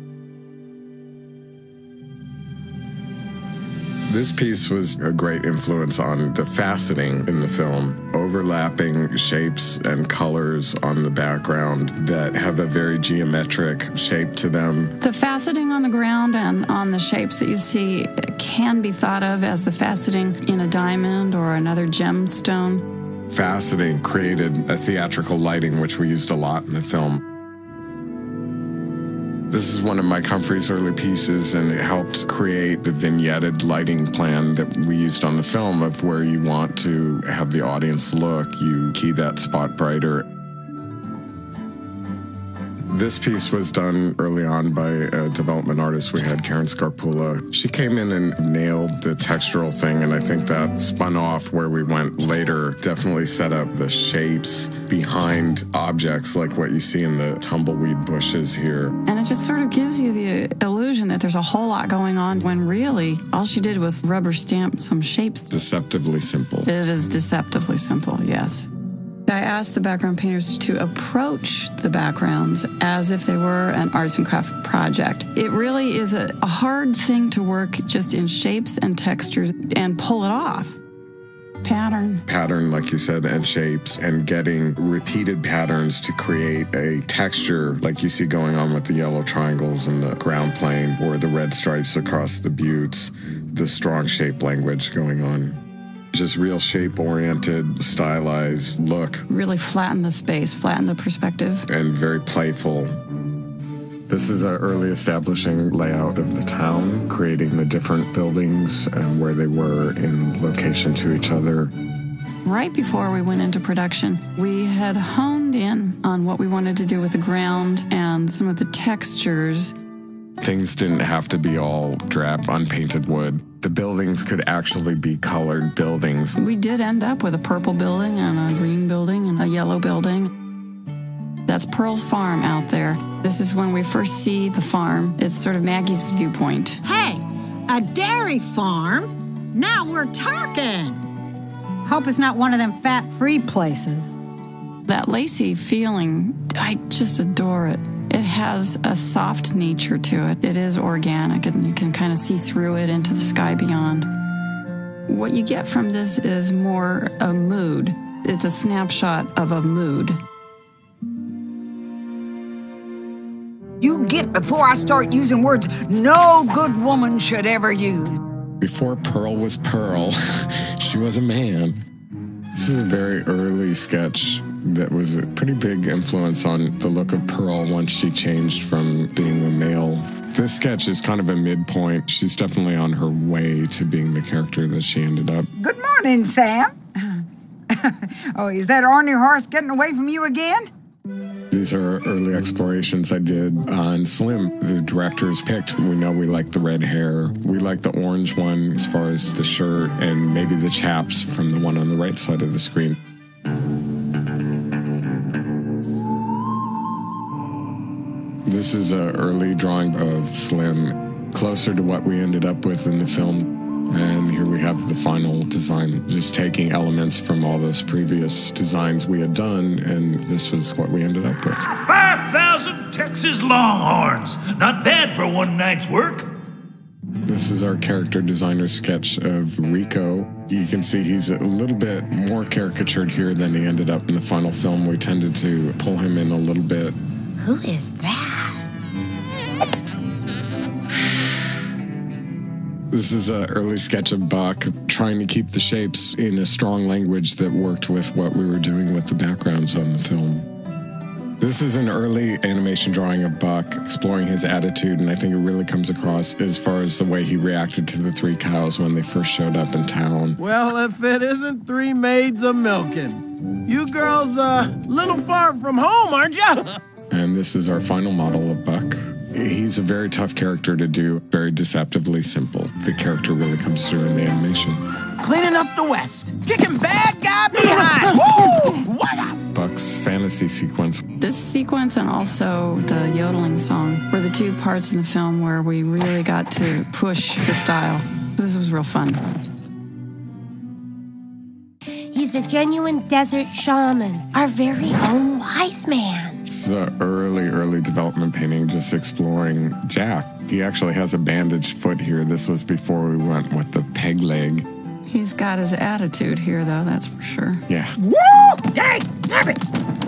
This piece was a great influence on the faceting in the film, overlapping shapes and colors on the background that have a very geometric shape to them. The faceting on the ground and on the shapes that you see can be thought of as the faceting in a diamond or another gemstone. Faceting created a theatrical lighting, which we used a lot in the film. This is one of Mike Humphrey's early pieces, and it helped create the vignetted lighting plan that we used on the film of where you want to have the audience look. You key that spot brighter. This piece was done early on by a development artist we had, Karen Scarpula. She came in and nailed the textural thing, and I think that spun off where we went later, definitely set up the shapes behind objects like what you see in the tumbleweed bushes here. And it just sort of gives you the illusion that there's a whole lot going on when really all she did was rubber stamp some shapes. Deceptively simple. It is deceptively simple, yes. I asked the background painters to approach the backgrounds as if they were an arts and craft project. It really is a, a hard thing to work just in shapes and textures and pull it off. Pattern. Pattern, like you said, and shapes, and getting repeated patterns to create a texture like you see going on with the yellow triangles and the ground plane or the red stripes across the buttes, the strong shape language going on. Just real shape-oriented, stylized look. Really flatten the space, flatten the perspective. And very playful. This is an early establishing layout of the town, creating the different buildings and where they were in location to each other. Right before we went into production, we had honed in on what we wanted to do with the ground and some of the textures. Things didn't have to be all drab, unpainted wood. The buildings could actually be colored buildings. We did end up with a purple building and a green building and a yellow building. That's Pearl's farm out there. This is when we first see the farm. It's sort of Maggie's viewpoint. Hey, a dairy farm? Now we're talking. Hope it's not one of them fat-free places. That lacy feeling, I just adore it. It has a soft nature to it. It is organic, and you can kind of see through it into the sky beyond. What you get from this is more a mood. It's a snapshot of a mood. You get before I start using words no good woman should ever use. Before Pearl was Pearl, she was a man. This is a very early sketch that was a pretty big influence on the look of Pearl once she changed from being a male. This sketch is kind of a midpoint. She's definitely on her way to being the character that she ended up. Good morning, Sam. Oh, is that ornery horse getting away from you again? These are early explorations I did on Slim. The directors picked, we know we like the red hair. We like the orange one as far as the shirt and maybe the chaps from the one on the right side of the screen. This is an early drawing of Slim, closer to what we ended up with in the film. And here we have the final design, just taking elements from all those previous designs we had done, and this was what we ended up with. five thousand Texas Longhorns. Not bad for one night's work. This is our character designer sketch of Rico. You can see he's a little bit more caricatured here than he ended up in the final film. We tended to pull him in a little bit. Who is that? This is an early sketch of Buck, trying to keep the shapes in a strong language that worked with what we were doing with the backgrounds on the film. This is an early animation drawing of Buck, exploring his attitude, and I think it really comes across as far as the way he reacted to the three cows when they first showed up in town. Well, if it isn't three maids a milking. You girls, uh, little far from home, aren't ya? And this is our final model of Buck. He's a very tough character to do, very deceptively simple. The character really comes through in the animation. Cleaning up the West. Kicking bad guy behind. Woo! What up? Buck's fantasy sequence. This sequence and also the yodeling song were the two parts in the film where we really got to push the style. This was real fun. He's a genuine desert shaman, our very own wise man. This is an early, early development painting, just exploring Jack. He actually has a bandaged foot here. This was before we went with the peg leg. He's got his attitude here, though, that's for sure. Yeah. Woo! Dang! Damn it!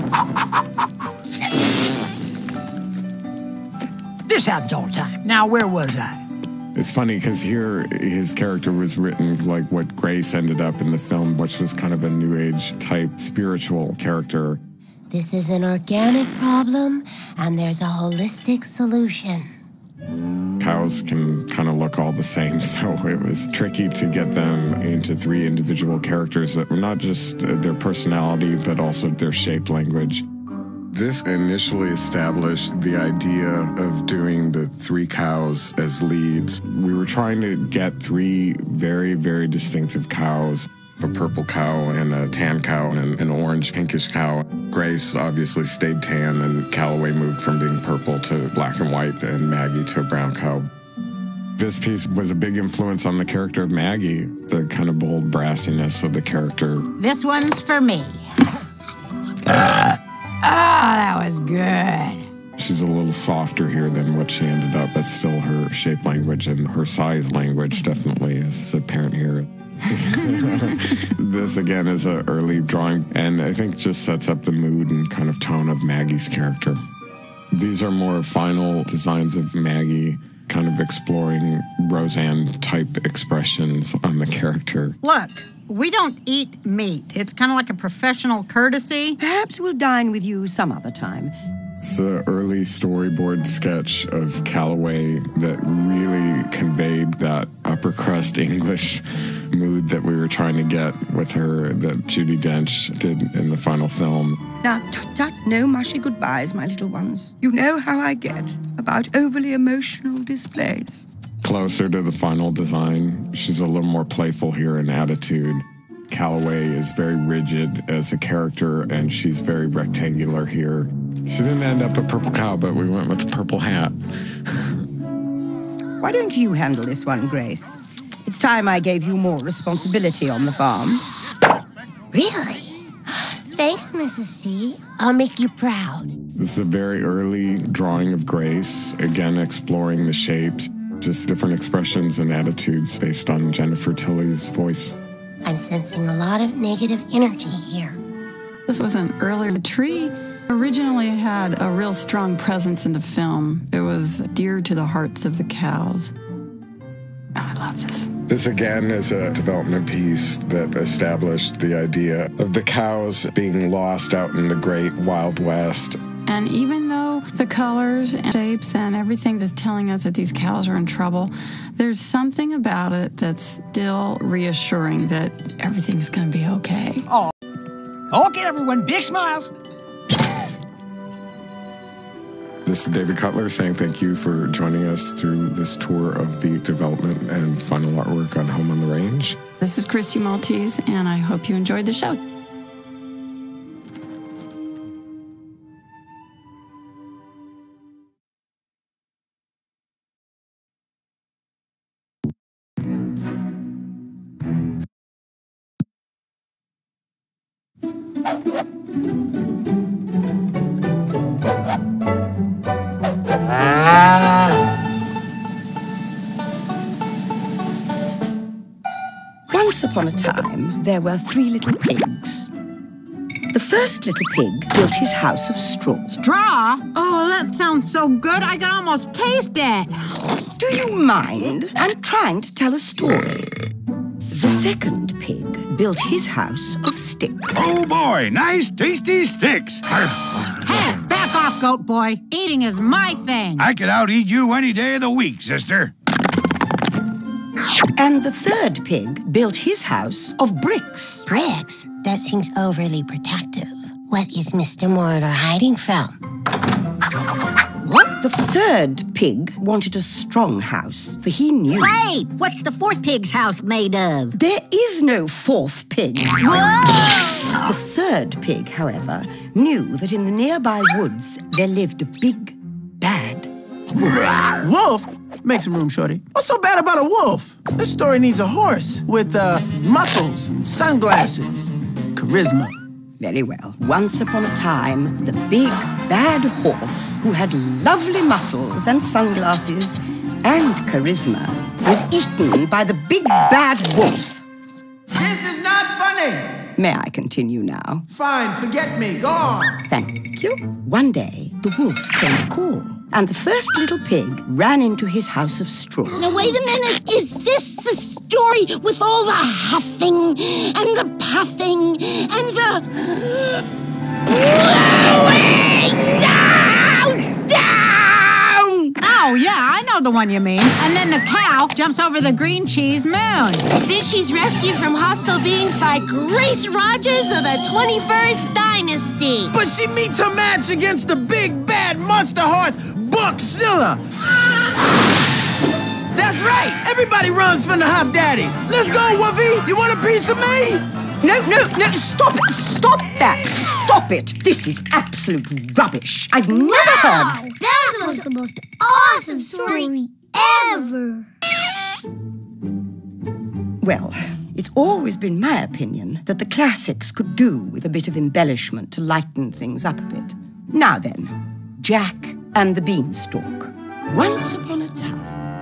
This happens all the time. Now, where was I? It's funny because here his character was written like what Grace ended up in the film, which was kind of a new age type spiritual character. This is an organic problem, and there's a holistic solution. Cows can kind of look all the same, so it was tricky to get them into three individual characters that were not just their personality, but also their shape language. This initially established the idea of doing the three cows as leads. We were trying to get three very, very distinctive cows, a purple cow and a tan cow and an orange pinkish cow. Grace obviously stayed tan, and Calloway moved from being purple to black and white, and Maggie to a brown cow. This piece was a big influence on the character of Maggie, the kind of bold brassiness of the character. This one's for me. Ah, that was good. She's a little softer here than what she ended up, but still her shape language and her size language definitely is apparent here. This, again, is an early drawing, and I think just sets up the mood and kind of tone of Maggie's character. These are more final designs of Maggie, kind of exploring Roseanne-type expressions on the character. Look, we don't eat meat. It's kind of like a professional courtesy. Perhaps we'll dine with you some other time. It's an early storyboard sketch of Calloway that really conveyed that upper crust English mood that we were trying to get with her, that Judi Dench did in the final film. Now, tut-tut, no mushy goodbyes, my little ones. You know how I get about overly emotional displays. Closer to the final design, she's a little more playful here in attitude. Calloway is very rigid as a character, and she's very rectangular here. She didn't end up a purple cow, but we went with the purple hat. Why don't you handle this one, Grace? It's time I gave you more responsibility on the farm. Really? Thanks, Missus C. I'll make you proud. This is a very early drawing of Grace, again exploring the shapes, just different expressions and attitudes based on Jennifer Tilly's voice. I'm sensing a lot of negative energy here. This was an earlier tree. Originally it had a real strong presence in the film. It was dear to the hearts of the cows. Oh, I love this. This, again, is a development piece that established the idea of the cows being lost out in the great Wild West. And even though the colors and shapes and everything is telling us that these cows are in trouble, there's something about it that's still reassuring that everything's going to be okay. Oh, okay, everyone, big smiles. This is David Cutler saying thank you for joining us through this tour of the development and final artwork on Home on the Range. This is Christy Maltese, and I hope you enjoyed the show. Once upon a time, there were three little pigs. The first little pig built his house of straw. Straw? Oh, that sounds so good, I can almost taste it. Do you mind? I'm trying to tell a story. The second pig built his house of sticks. Oh boy, nice tasty sticks. Hey, back off, goat boy. Eating is my thing. I could out-eat you any day of the week, sister. And the third pig built his house of bricks. Bricks? That seems overly protective. What is Mister Moroder hiding from? What? The third pig wanted a strong house, for he knew... Wait! What's the fourth pig's house made of? There is no fourth pig. Whoa! The third pig, however, knew that in the nearby woods there lived a big, bad wolf. Wolf? Make some room, shorty. What's so bad about a wolf? This story needs a horse with uh, muscles and sunglasses. Charisma. Very well. Once upon a time, the big, bad horse, who had lovely muscles and sunglasses and charisma, was eaten by the big, bad wolf. This is not funny. May I continue now? Fine, forget me. Go on. Thank you. One day, the wolf came to call, and the first little pig ran into his house of straw. Now, wait a minute. Is this the story with all the huffing and the puffing and the... blowing down, down? Oh, yeah, I know the one you mean. And then the cow jumps over the green cheese moon. Then she's rescued from hostile beings by Grace Rogers of the twenty-first Dynasty. Daddy. But she meets her match against the big bad monster horse, Buckzilla. That's right. Everybody runs from the Huff Daddy. Let's go, Woofy. You want a piece of me? No, no, no, stop it, stop that, stop it. This is absolute rubbish. I've never Wow, heard. that was the most awesome story ever. Well, it's always been my opinion that the classics could do with a bit of embellishment to lighten things up a bit. Now then, Jack and the Beanstalk. Once upon a time.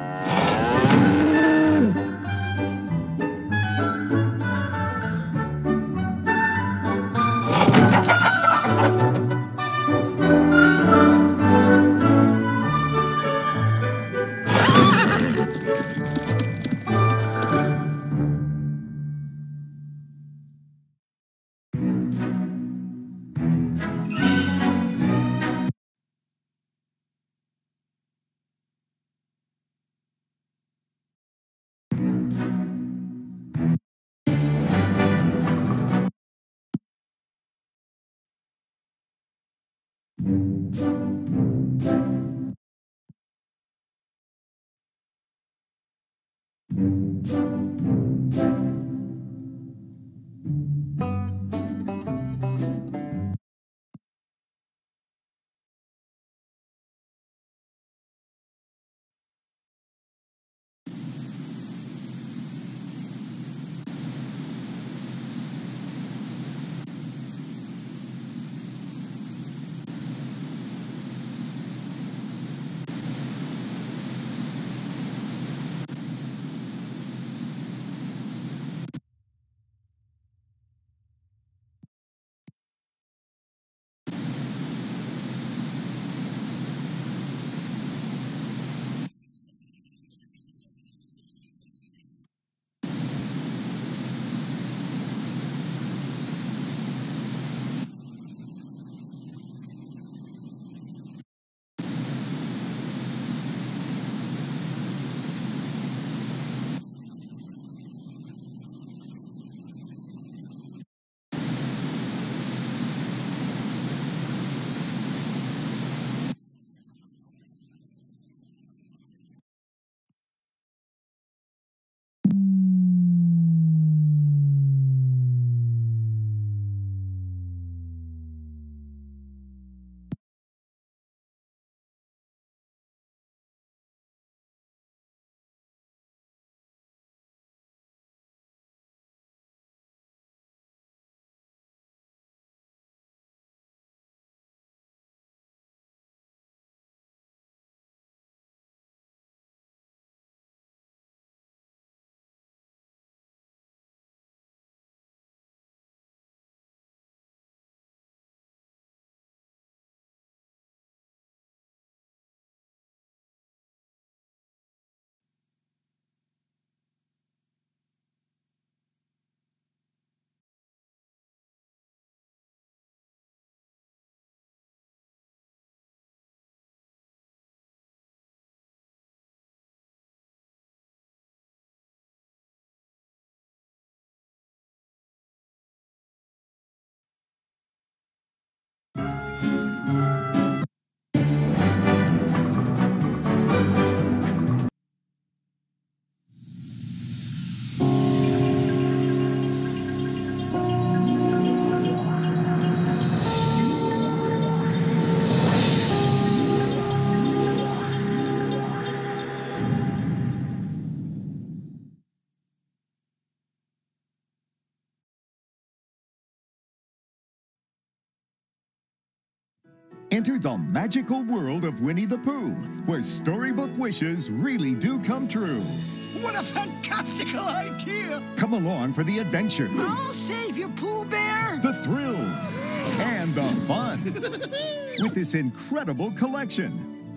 Enter the magical world of Winnie the Pooh, where storybook wishes really do come true. What a fantastical idea! Come along for the adventure, I'll save you, Pooh Bear! the thrills, and the fun with this incredible collection.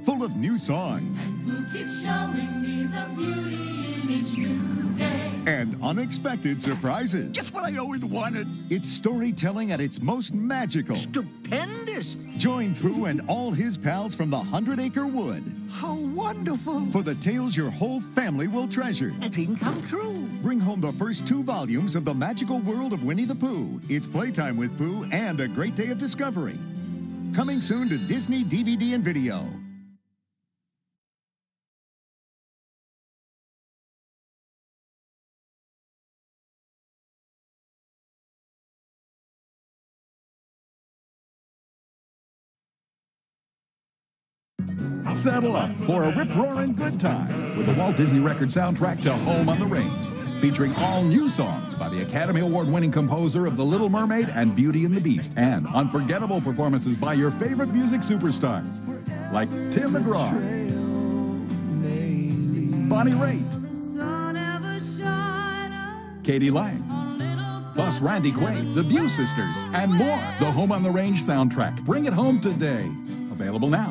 full of new songs. Who keeps showing me the beauty in each new day. And unexpected surprises. Just what I always wanted. It's storytelling at its most magical. Stupendous. Join Pooh and all his pals from the Hundred Acre Wood How wonderful. for the tales your whole family will treasure. A dream come true. Bring home the first two volumes of The Magical World of Winnie the Pooh. It's playtime with Pooh and a great day of discovery. Coming soon to Disney D V D and video. Settle up for a rip-roaring good time with the Walt Disney Record soundtrack to Home on the Range, featuring all new songs by the Academy Award-winning composer of The Little Mermaid and Beauty and the Beast, and unforgettable performances by your favorite music superstars, like Tim McGraw, Bonnie Raitt, Katie Lang, plus Randy Quaid, the Bew Sisters, and more. The Home on the Range soundtrack. Bring it home today. Available now.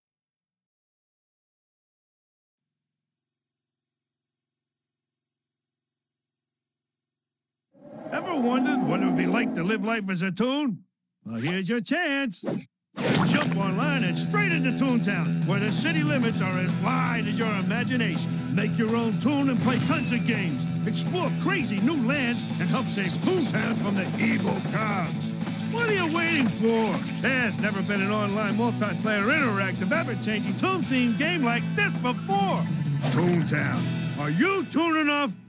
Ever wondered what it would be like to live life as a toon? Well, here's your chance. Jump online and straight into Toontown, where the city limits are as wide as your imagination. Make your own toon and play tons of games. Explore crazy new lands and help save Toontown from the evil cops. What are you waiting for? There's never been an online multiplayer interactive ever-changing toon-themed game like this before. Toontown. Are you toon enough?